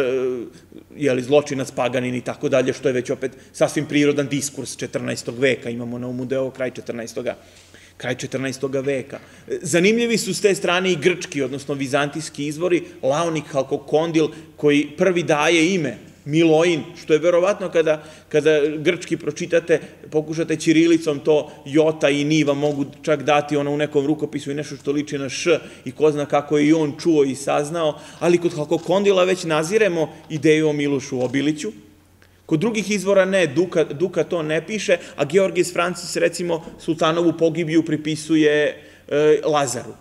zločinac, paganin i tako dalje, što je već opet sasvim prirodan diskurs četrnaestog veka. Imamo na umu da je ovo kraj četrnaestog kraj četrnaestog veka. Zanimljivi su s te strane i grčki, odnosno vizantijski izvori, Laonik Halkokondil, koji prvi daje ime Miloin, što je verovatno kada grčki pročitate, pokušate ćirilicom to jota i niva mogu čak dati ono u nekom rukopisu i nešto što liči na š i ko zna kako je i on čuo i saznao, ali kod Halkokondila već naziremo ideju o Milošu Obiliću. Kod drugih izvora ne, Duka to ne piše, a Georgijs Francis recimo sultanovu pogibiju pripisuje Lazaru.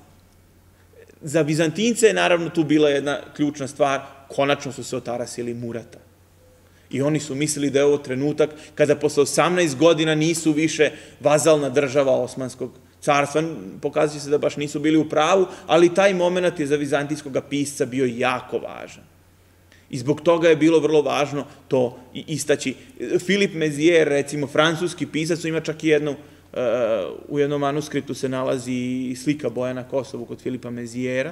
Za Vizantince je naravno tu bila jedna ključna stvar, konačno su se otarasili Murata. I oni su mislili da je ovo trenutak kada posle osamnaest godina nisu više vazalna država Osmanskog carstva. Pokazuje se da baš nisu bili u pravu, ali taj moment je za vizantijskog pisca bio jako važan. I zbog toga je bilo vrlo važno to istaći. Filip Mezier, recimo, francuski pisac, ima čak i jednu, u jednom manuskritu se nalazi slika boja na Kosovu kod Filipa Meziera,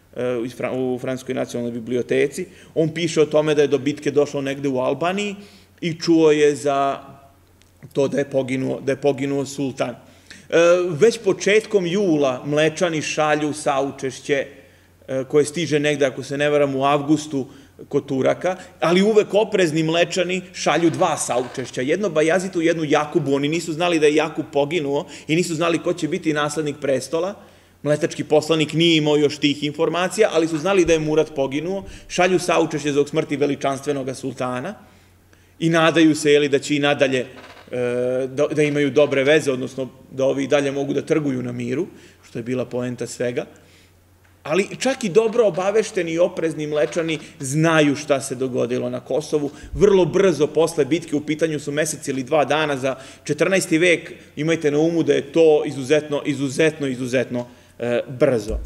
u Francuskoj nacionalnoj biblioteci. On piše o tome da je do bitke došlo negde u Albaniji i čuo je za to da je poginuo sultan. Već početkom jula Mlečani šalju saučešće koje stiže negde, ako se ne varam, u avgustu kod Turaka, ali uvek oprezni Mlečani šalju dva saučešća, jedno Bajazitu, jednu Jakubu. Oni nisu znali da je Jakub poginuo i nisu znali ko će biti naslednik prestola. Mletački poslanik nije imao još tih informacija, ali su znali da je Murat poginuo, šalju saučešće zbog smrti veličanstvenog sultana i nadaju se da će i nadalje da imaju dobre veze, odnosno da ovi i dalje mogu da trguju na miru, što je bila poenta svega. Ali čak i dobro obavešteni i oprezni Mlečani znaju šta se dogodilo na Kosovu. Vrlo brzo posle bitke, u pitanju su mesec ili dva dana za četrnaesti vek, imajte na umu da je to izuzetno, izuzetno, izuzetno brzo.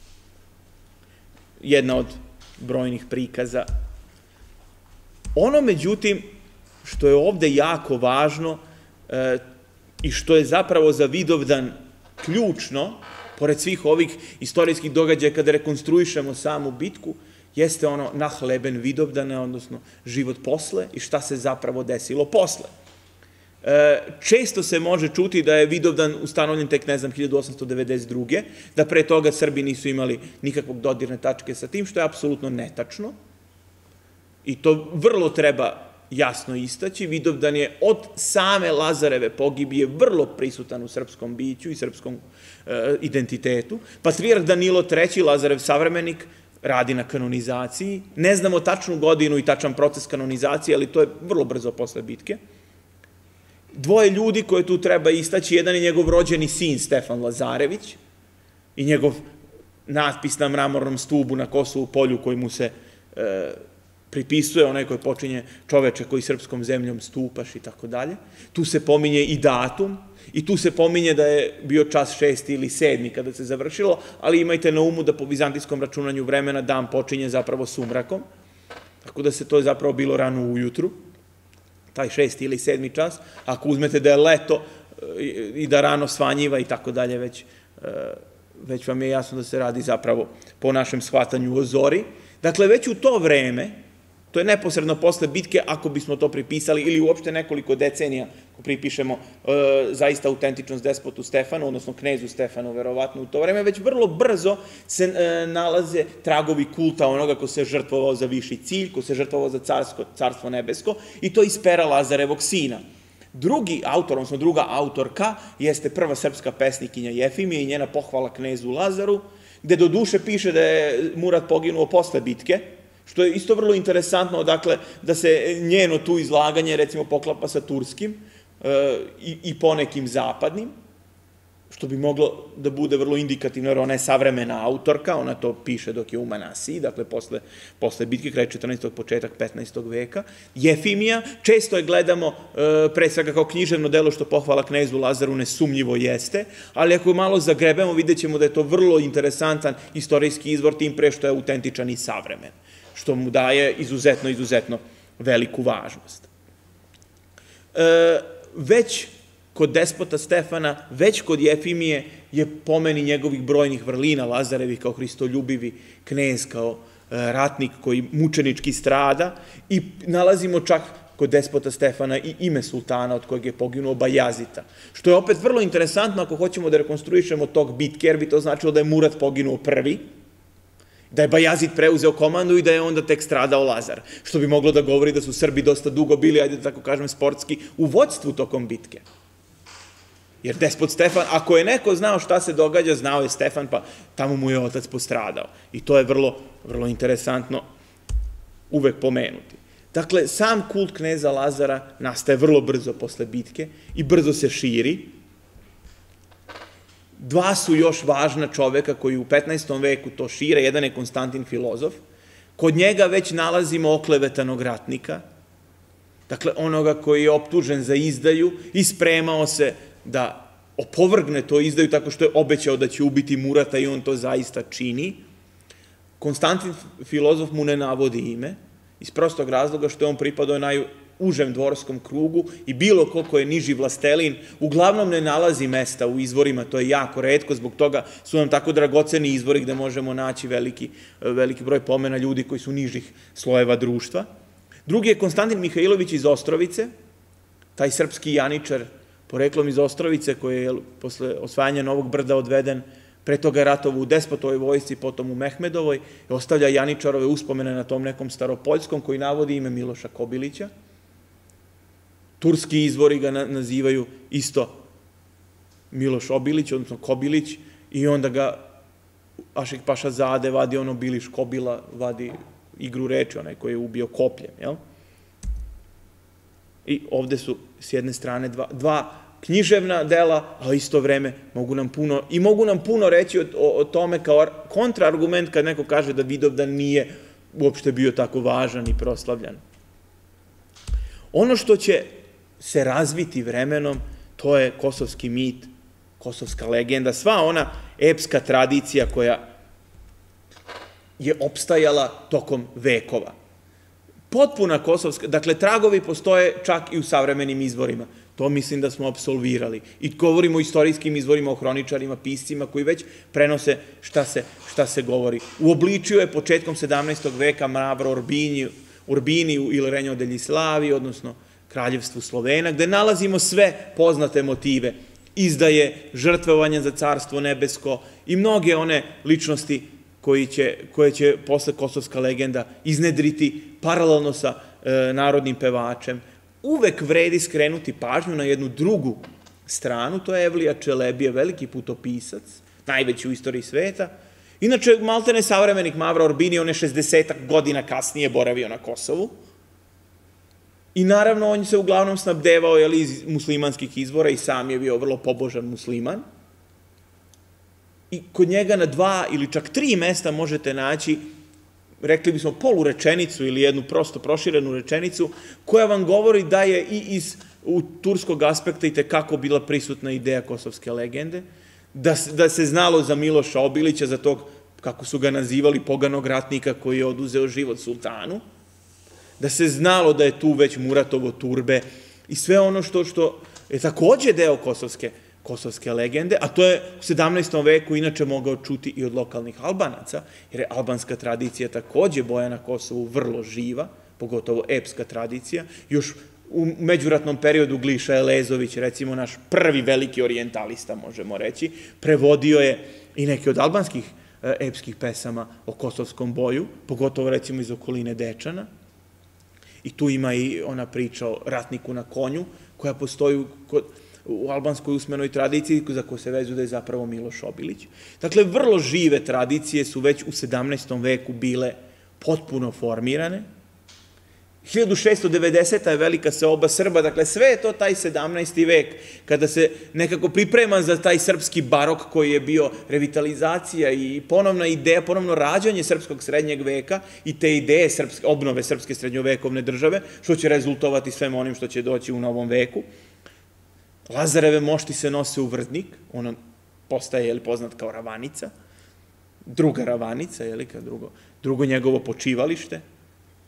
Jedna od brojnih prikaza. Ono, međutim, što je ovde jako važno i što je zapravo za Vidovdan ključno, pored svih ovih istorijskih događaja kada rekonstruišemo samu bitku, jeste ono Nahleben Vidovdana, odnosno život posle i šta se zapravo desilo posle. Često se može čuti da je Vidovdan ustanovljen tek, ne znam, hiljadu osamsto devedeset druge da pre toga Srbi nisu imali nikakvog dodirne tačke sa tim, što je apsolutno netačno. I to vrlo treba jasno istaći. Vidovdan je od same Lazareve pogibije vrlo prisutan u srpskom biću i srpskom identitetu. Patrijarh Danilo treći, Lazarev savremenik, radi na kanonizaciji. Ne znamo tačnu godinu i tačan proces kanonizacije, ali to je vrlo brzo posle bitke. Dvoje ljudi koje tu treba istaći, jedan je njegov rođeni sin Stefan Lazarević i njegov natpis na mramornom stubu na Kosovu polju koji mu se pripisuje, onaj koji počinje čoveče koji srpskom zemljom stupaš i tako dalje. Tu se pominje i datum i tu se pominje da je bio čas šesti ili sedmi kada se završilo, ali imajte na umu da po vizantijskom računanju vremena dan počinje zapravo sumrakom, tako da se to je zapravo bilo rano ujutru, taj šesti ili sedmi čas. Ako uzmete da je leto i da rano svanjiva i tako dalje, već vam je jasno da se radi zapravo po našem shvatanju o zori. Dakle, već u to vreme, to je neposredno posle bitke, ako bismo to pripisali, ili uopšte nekoliko decenija, ako pripišemo zaista autentičnost despotu Stefanu, odnosno knezu Stefanu, verovatno u to vreme, već vrlo brzo se nalaze tragovi kulta onoga ko se žrtvovao za viši cilj, ko se žrtvovao za carstvo nebesko, i to iz pera Lazarevog sina. Drugi autor, odnosno druga autorka, jeste prva srpska pesnikinja Jefimija i njena pohvala knezu Lazaru, gde do duše piše da je Murat poginuo posle bitke, što je isto vrlo interesantno, dakle, da se njeno tu izlaganje, recimo, poklapa sa turskim i ponekim zapadnim, što bi moglo da bude vrlo indikativno, jer ona je savremena autorka, ona to piše dok je u Manasiji, dakle, posle bitke, kraj četrnaestog. početak petnaestog. veka. Jefimija, često je gledamo pre svega kao književno delo što pohvala knezu Lazaru nesumnjivo jeste, ali ako malo zagrebemo, vidjet ćemo da je to vrlo interesantan istorijski izvor, tim pre što je autentičan i savremen, što mu daje izuzetno, izuzetno veliku važnost. Već kod despota Stefana, već kod Jefimije je pomeni njegovih brojnih vrlina, Lazarevih kao hristoljubivi knez, kao ratnik koji mučenički strada, i nalazimo čak kod despota Stefana i ime sultana od kojeg je poginuo Bajazita. Što je opet vrlo interesantno ako hoćemo da rekonstruišemo tog bitke, jer bi to značilo da je Murat poginuo prvi, da je Bajazid preuzeo komandu i da je onda tek stradao Lazar. Što bi moglo da govori da su Srbi dosta dugo bili, ajde da tako kažem sportski, u vođstvu tokom bitke. Jer despot Stefan, ako je neko znao šta se događa, znao je Stefan, pa tamo mu je otac postradao. I to je vrlo, vrlo interesantno uvek pomenuti. Dakle, sam kult kneza Lazara nastaje vrlo brzo posle bitke i brzo se širi. Dva su još važna čoveka koji u petnaestom veku to šire. Jedan je Konstantin filozof. Kod njega već nalazimo oklevetanog ratnika, dakle onoga koji je optužen za izdaju i spremao se da opovrgne to izdaju tako što je obećao da će ubiti Murata i on to zaista čini. Konstantin filozof mu ne navodi ime, iz prostog razloga što je on pripadao najužem dvorskom krugu i bilo ko ko je niži vlastelin uglavnom ne nalazi mesta u izvorima, to je jako retko, zbog toga su nam tako dragoceni izvori gde možemo naći veliki, veliki broj pomena ljudi koji su nižih slojeva društva. Drugi je Konstantin Mihajlović iz Ostrovice, taj srpski janičar poreklom iz Ostrovice koji je posle osvajanja Novog Brda odveden, pre toga je ratovao u Despotovoj vojsci, potom u Mehmedovoj, i ostavlja janičarove uspomene na tom nekom staropoljskom koji navodi ime Miloša Kobilića. Turski izvori ga nazivaju isto Miloš Obilić, odnosno Kobilić, i onda ga Ašik Paša Zade vadi ono Biliš Kobila, vadi igru reči, onaj koji je ubio kopljem, jel? I ovde su s jedne strane dva, dva književna dela, a isto vreme mogu nam puno, i mogu nam puno reći o, o, o tome kao kontraargument kad neko kaže da Vidovdan nije uopšte bio tako važan i proslavljan. Ono što će se razviti vremenom, to je kosovski mit, kosovska legenda, sva ona epska tradicija koja je opstajala tokom vekova. Potpuna kosovska, dakle, tragovi postoje čak i u savremenim izvorima. To mislim da smo apsolvirali. I govorimo o istorijskim izvorima, o hroničarima, piscima koji već prenose šta se, šta se govori. Uobličio je početkom sedamnaestog veka Mravro Urbini, Urbini ili Renjo Deljislavi, odnosno kraljevstvu Slovena, gde nalazimo sve poznate motive. Izdaje, žrtvovanja za carstvo nebesko i mnoge one ličnosti koji će, koje će posle kosovska legenda iznedriti paralelno sa e, narodnim pevačem. Uvek vredi skrenuti pažnju na jednu drugu stranu, to je Evlija Čelebija, veliki putopisac, najveći u istoriji sveta. Inače, maltene savremenik Mavra Urbini, on je šezdesetak godina kasnije boravio na Kosovu. I naravno, on se uglavnom snabdevao jeli, iz muslimanskih izvora i sam je bio vrlo pobožan musliman. I kod njega na dva ili čak tri mesta možete naći, rekli bismo, polurečenicu ili jednu prosto proširenu rečenicu, koja vam govori da je i iz u turskog aspekta i tekako bila prisutna ideja kosovske legende, da, da se znalo za Miloša Obilića, za tog, kako su ga nazivali, poganog ratnika koji je oduzeo život sultanu, da se znalo da je tu već Muratovo turbe i sve ono što, što je takođe deo kosovske kosovske legende, a to je u sedamnaestom veku inače mogao čuti i od lokalnih Albanaca, jer je albanska tradicija takođe boja na Kosovu vrlo živa, pogotovo epska tradicija. Još u međuratnom periodu Gliša Elezović, recimo naš prvi veliki orijentalista, možemo reći, prevodio je i neke od albanskih epskih pesama o kosovskom boju, pogotovo recimo iz okoline Dečana. I tu ima i ona priča o ratniku na konju, koja postoji kod u albanskoj usmenoj tradiciji, za koju se vezu da je zapravo Miloš Obilić. Dakle, vrlo žive tradicije su već u sedamnaestom veku bile potpuno formirane. hiljadu šeststo devedeseta je velika seoba Srba, dakle, sve je to taj sedamnaesti vek, kada se nekako priprema za taj srpski barok koji je bio revitalizacija i ponovna ideja, ponovno rađanje srpskog srednjeg veka i te ideje srpske, obnove srpske srednjovekovne države, što će rezultovati svem onim što će doći u novom veku. Lazareve mošti se nose u Vrdnik, ono postaje jeli, poznat kao Ravanica, druga Ravanica, jeli, kao drugo, drugo njegovo počivalište,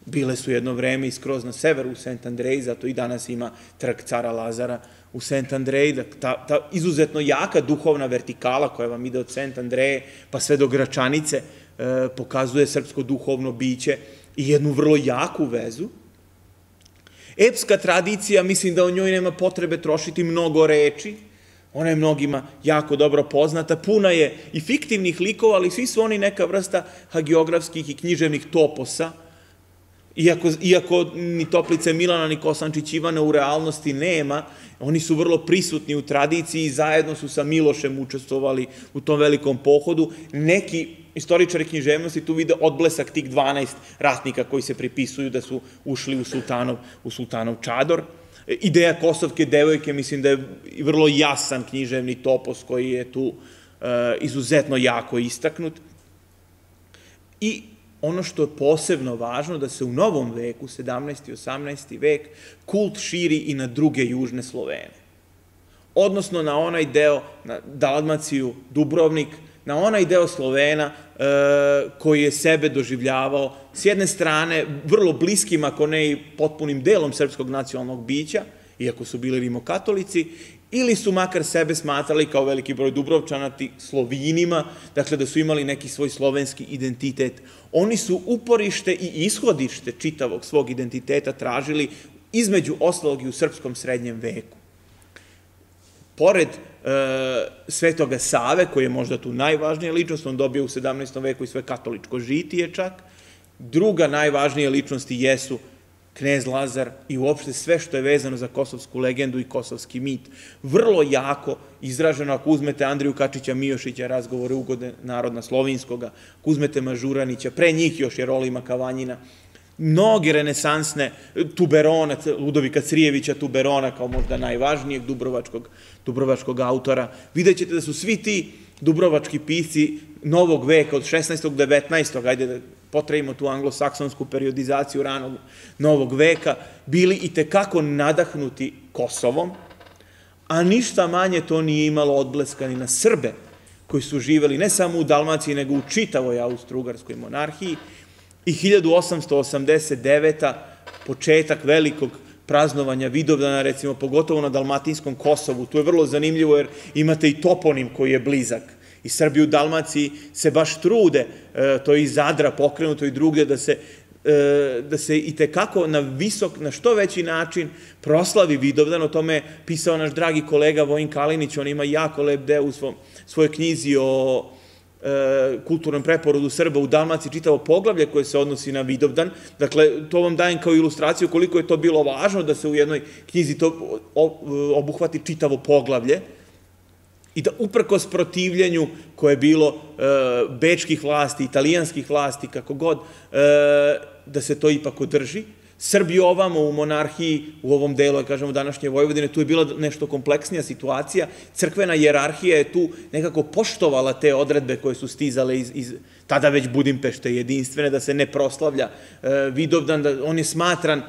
Bile su jedno vreme i skroz na severu u Saint-Andreji, zato i danas ima trg cara Lazara u Saint-Andreji. Ta izuzetno jaka duhovna vertikala koja vam ide od Saint-Andreje pa sve do Gračanice pokazuje srpsko duhovno biće i jednu vrlo jaku vezu. Epska tradicija, mislim da o njoj nema potrebe trošiti mnogo reči, ona je mnogima jako dobro poznata, puna je i fiktivnih likova, ali svi su oni neka vrsta hagiografskih i književnih toposa, iako ni Toplice Milana, ni Kosančić Ivana u realnosti nema, oni su vrlo prisutni u tradiciji i zajedno su sa Milošem učestvovali u tom velikom pohodu. Neki istoričari književnosti tu vide odblesak tih dvanaest ratnika koji se pripisuju da su ušli u Sultanov čador. Ideja Kosovke devojke, mislim da je vrlo jasan književni topos koji je tu izuzetno jako istaknut. I ono što je posebno važno, da se u novom veku, sedamnaesti i osamnaesti vek, kult širi i na druge južne Slovene. Odnosno na onaj deo, na Dalmaciju, Dubrovnik, na onaj deo Slovena koji je sebe doživljavao s jedne strane vrlo bliskim, ako ne i potpunim delom srpskog nacionalnog bića, iako su bili rimokatolici, ili su makar sebe smatrali kao veliki broj Dubrovčana Slovinima, dakle da su imali neki svoj slovenski identitet. Oni su uporište i ishodište čitavog svog identiteta tražili između ostalog i u srpskom srednjem veku. Pored Svetoga Save, koji je možda tu najvažnija ličnost, on dobio u sedamnaestom veku i sve katoličko žitije čak, druga najvažnija ličnosti jesu knez Lazar i uopšte sve što je vezano za kosovsku legendu i kosovski mit. Vrlo jako izraženo, ako uzmete Andriju Kačića Mijošića, razgovore ugode narodna slovinskoga, ako uzmete Mažuranića, pre njih još Jerolima Kavanjina, mnoge renesansne Tuberona, Ludovika Crijevića Tuberona, kao možda najvažnijeg dubrovačkog autora, vidjet ćete da su svi ti dubrovački pisci novog veka, od šesnaestog do devetnaestog, ajde da potrebimo tu anglosaksonsku periodizaciju ranog novog veka, bili i tekako nadahnuti Kosovom, a ništa manje to nije imalo odbleska ni na Srbe, koji su živeli ne samo u Dalmaciji, nego u čitavoj Austro-Ugarskoj monarhiji. I hiljadu osamsto osamdeset deveta. početak velikog praznovanja Vidovdana, recimo pogotovo na Dalmatinskom Kosovu. Tu je vrlo zanimljivo jer imate i toponim koji je blizak. I Srbi u Dalmaciji se baš trude, to je iz Zadra pokrenuto i drugde, da se da se i tekako na visok, na što veći način proslavi Vidovdan. O tome je pisao naš dragi kolega Vojin Kalinić, on ima jako lep deo u svojoj knjizi o kulturnom preporodu Srba u Dalmaciji, čitavo poglavlje koje se odnosi na Vidovdan. Dakle, to vam dajem kao ilustraciju koliko je to bilo važno da se u jednoj knjizi to obuhvati čitavo poglavlje i da uprkos protivljenju koje je bilo bečkih vlasti, italijanskih vlasti, kako god, da se to ipak održi. Srbi ovamo u monarhiji, u ovom delu, kažemo, današnje Vojvodine, tu je bila nešto kompleksnija situacija. Crkvena hijerarhija je tu nekako poštovala te odredbe koje su stizale iz tada već Budimpešte jedinstvene, da se ne proslavlja Vidovdan, da on je smatran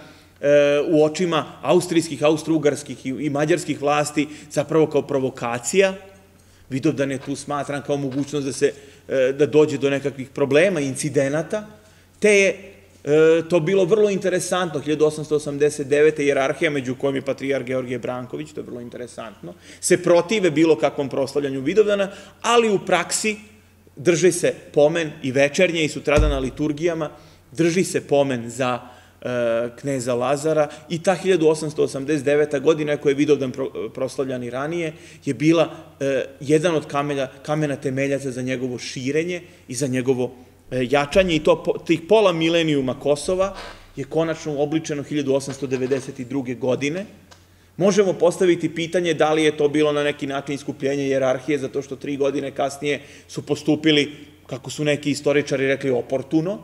u očima austrijskih, austro-ugarskih i mađarskih vlasti zapravo kao provokacija. Vidovdan je tu smatran kao mogućnost da se da dođe do nekakvih problema, incidenata, te je to bilo vrlo interesantno. hiljadu osamsto osamdeset devete. hijerarhija, među kojom je patrijarh Georgije Branković, to je vrlo interesantno, se protive bilo kakvom proslavljanju Vidovdana, ali u praksi drži se pomen i večernje i sutradan na liturgijama, drži se pomen za kneza Lazara i ta hiljadu osamsto osamdeset deveta. godina, koja je Vidovdan proslavljan i ranije, je bila jedan od kamena temeljaca za njegovo širenje i za njegovo jačanje, i to tih pola milenijuma Kosova je konačno uobličeno hiljadu osamsto devedeset druge. godine. Možemo postaviti pitanje da li je to bilo na neki način iskupljenje hijerarhije, zato što tri godine kasnije su postupili, kako su neki istoričari rekli, oportuno,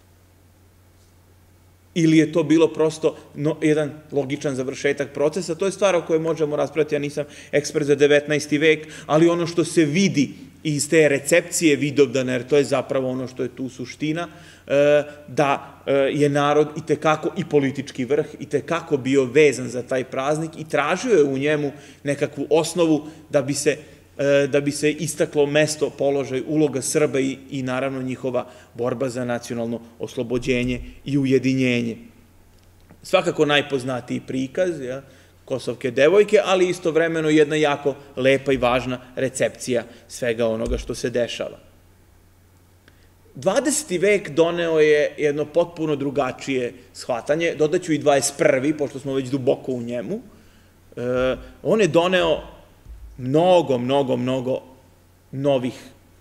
ili je to bilo prosto jedan logičan završetak procesa. To je stvar o kojoj možemo raspraviti, ja nisam ekspert za devetnaesti vek, ali ono što se vidi iz te recepcije Vidovdana, jer to je zapravo ono što je tu suština, da je narod i tekako i politički vrh i tekako bio vezan za taj praznik i tražio je u njemu nekakvu osnovu da bi se da bi se istaklo mesto, položaj, uloga Srba i naravno njihova borba za nacionalno oslobođenje i ujedinjenje. Svakako najpoznatiji prikaz Kosovke devojke, ali istovremeno jedna jako lepa i važna recepcija svega onoga što se dešava. dvadeseti vek doneo je jedno potpuno drugačije shvatanje, dodaću i dvadeset prvi, pošto smo već duboko u njemu. On je doneo mnogo, mnogo, mnogo novih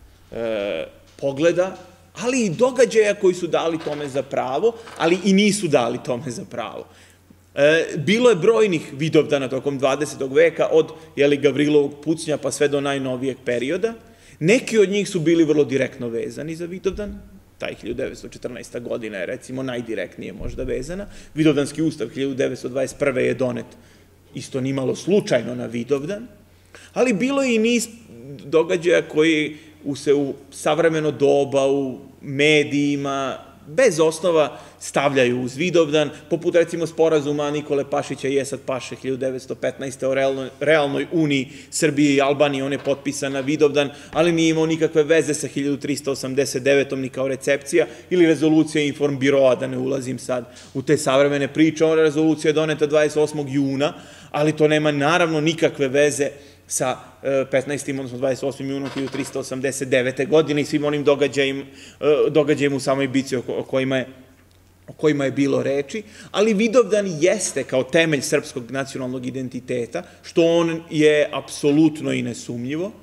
pogleda, ali i događaja koji su dali tome za pravo, ali i nisu dali tome za pravo. Bilo je brojnih vidovdana tokom dvadesetog veka, od Gavrilovog pucnja pa sve do najnovijeg perioda. Neki od njih su bili vrlo direktno vezani za Vidovdan, taj hiljadu devetsto četrnaesta godina je recimo najdirektnije možda vezana. Vidovdanski ustav hiljadu devetsto dvadeset prve je donet isto nimalo slučajno na Vidovdan, ali bilo je i niz događaja koji se u savremeno doba, u medijima, bez osnova stavljaju uz Vidovdan, poput recimo sporazuma Nikole Pašića i Esad Paše hiljadu devetsto petnaeste. o realnoj uniji Srbije i Albanije. On je potpisan na Vidovdan, ali nije imao nikakve veze sa hiljadu trista osamdeset devetom ni kao recepcija ili rezolucija Informbiroa, da ne ulazim sad u te savremene priče. Ona rezolucija je doneta dvadeset osmog juna, ali to nema naravno nikakve veze sa petnaestim odnosno dvadeset osmim junom hiljadu trista osamdeset devete. godine i svim onim događajima u samoj bici o kojima je bilo reči, ali Vidovdan jeste kao temelj srpskog nacionalnog identiteta, što on je apsolutno i nesumnjivo,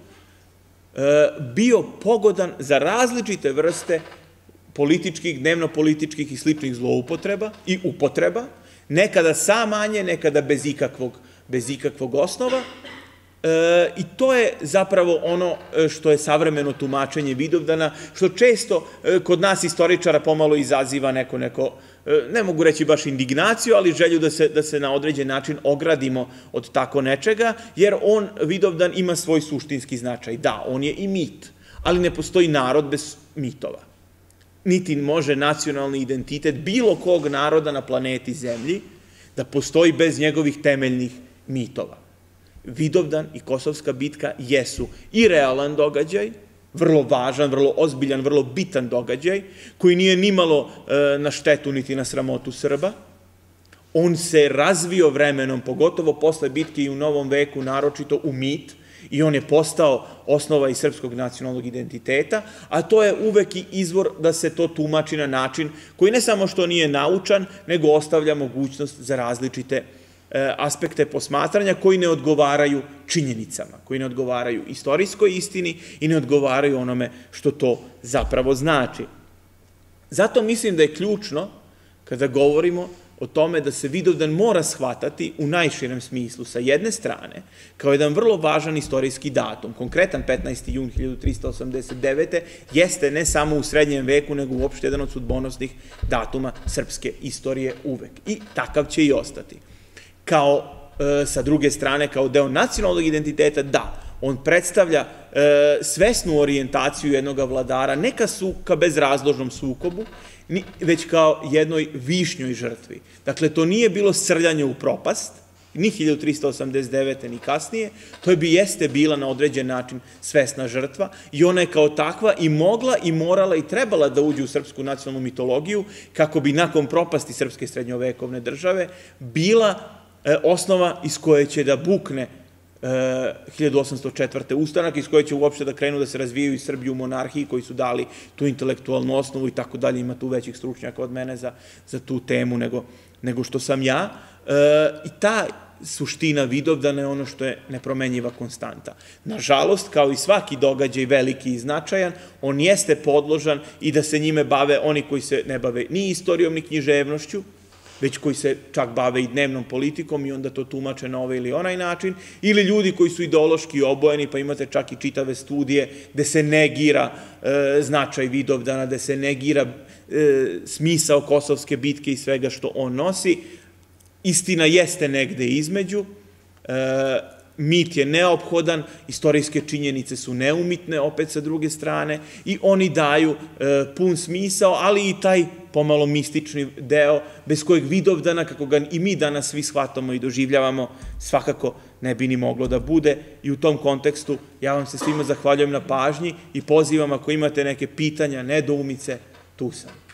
bio pogodan za različite vrste političkih, dnevno-političkih i sličnih zloupotreba i upotreba, nekada sa manje, nekada bez ikakvog osnova. I to je zapravo ono što je savremeno tumačenje Vidovdana, što često kod nas istoričara pomalo izaziva neko, neko, ne mogu reći baš indignaciju, ali želju da se na određen način ogradimo od tako nečega, jer on, Vidovdan, ima svoj suštinski značaj. Da, on je i mit, ali ne postoji narod bez mitova. Niti može nacionalni identitet bilo kog naroda na planeti Zemlji da postoji bez njegovih temeljnih mitova. Vidovdan i Kosovska bitka jesu i realan događaj, vrlo važan, vrlo ozbiljan, vrlo bitan događaj, koji nije nimalo na štetu niti na sramotu Srba. On se razvio vremenom, pogotovo posle bitke i u novom veku, naročito u mit, i on je postao osnova i srpskog nacionalnog identiteta, a to je uvek i izvor da se to tumači na način koji ne samo što nije naučan, nego ostavlja mogućnost za različite aspekte posmatranja koji ne odgovaraju činjenicama, koji ne odgovaraju istorijskoj istini i ne odgovaraju onome što to zapravo znači. Zato mislim da je ključno, kada govorimo o tome da se Vidovdan mora shvatati u najširem smislu, sa jedne strane, kao jedan vrlo važan istorijski datum, konkretan petnaesti jun hiljadu trista osamdeset devete. jeste ne samo u srednjem veku, nego uopšte jedan od sudbonosnih datuma srpske istorije uvek. I takav će i ostati. Kao, sa druge strane, kao deo nacionalnog identiteta, da, on predstavlja svesnu orijentaciju jednoga vladara, ne ka bezrazložnom sukobu, već kao jednoj višnjoj žrtvi. Dakle, to nije bilo srljanje u propast, ni hiljadu trista osamdeset devete ni kasnije, to bi jeste bila na određen način svesna žrtva i ona je kao takva i mogla i morala i trebala da uđe u srpsku nacionalnu mitologiju kako bi nakon propasti srpske srednjovekovne države bila osnova iz koje će da bukne hiljadu osamsto četvrte. ustanak, iz koje će uopšte da krenu da se razvijaju i Srbi u monarhiji, koji su dali tu intelektualnu osnovu i tako dalje. Ima tu većih stručnjaka od mene za tu temu nego što sam ja. I ta suština Vidovdana je ono što je nepromenjiva konstanta. Nažalost, kao i svaki događaj veliki i značajan, on jeste podložan i da se njime bave oni koji se ne bave ni istorijom ni književnošću, već koji se čak bave i dnevnom politikom i onda to tumače na ovaj ili onaj način, ili ljudi koji su ideološki obojeni, pa imate čak i čitave studije gde se negira značaj Vidovdana, gde se negira smisao Kosovske bitke i svega što on nosi. Istina jeste negde između, mit je neophodan, istorijske činjenice su neumitne, opet sa druge strane, i oni daju pun smisao, ali i taj pomalo mistični deo, bez kojeg Vidovdana, kako ga i mi danas svi shvatamo i doživljavamo, svakako ne bi ni moglo da bude. I u tom kontekstu ja vam se svima zahvaljujem na pažnji i pozivam, ako imate neke pitanja, nedoumice, tu sam.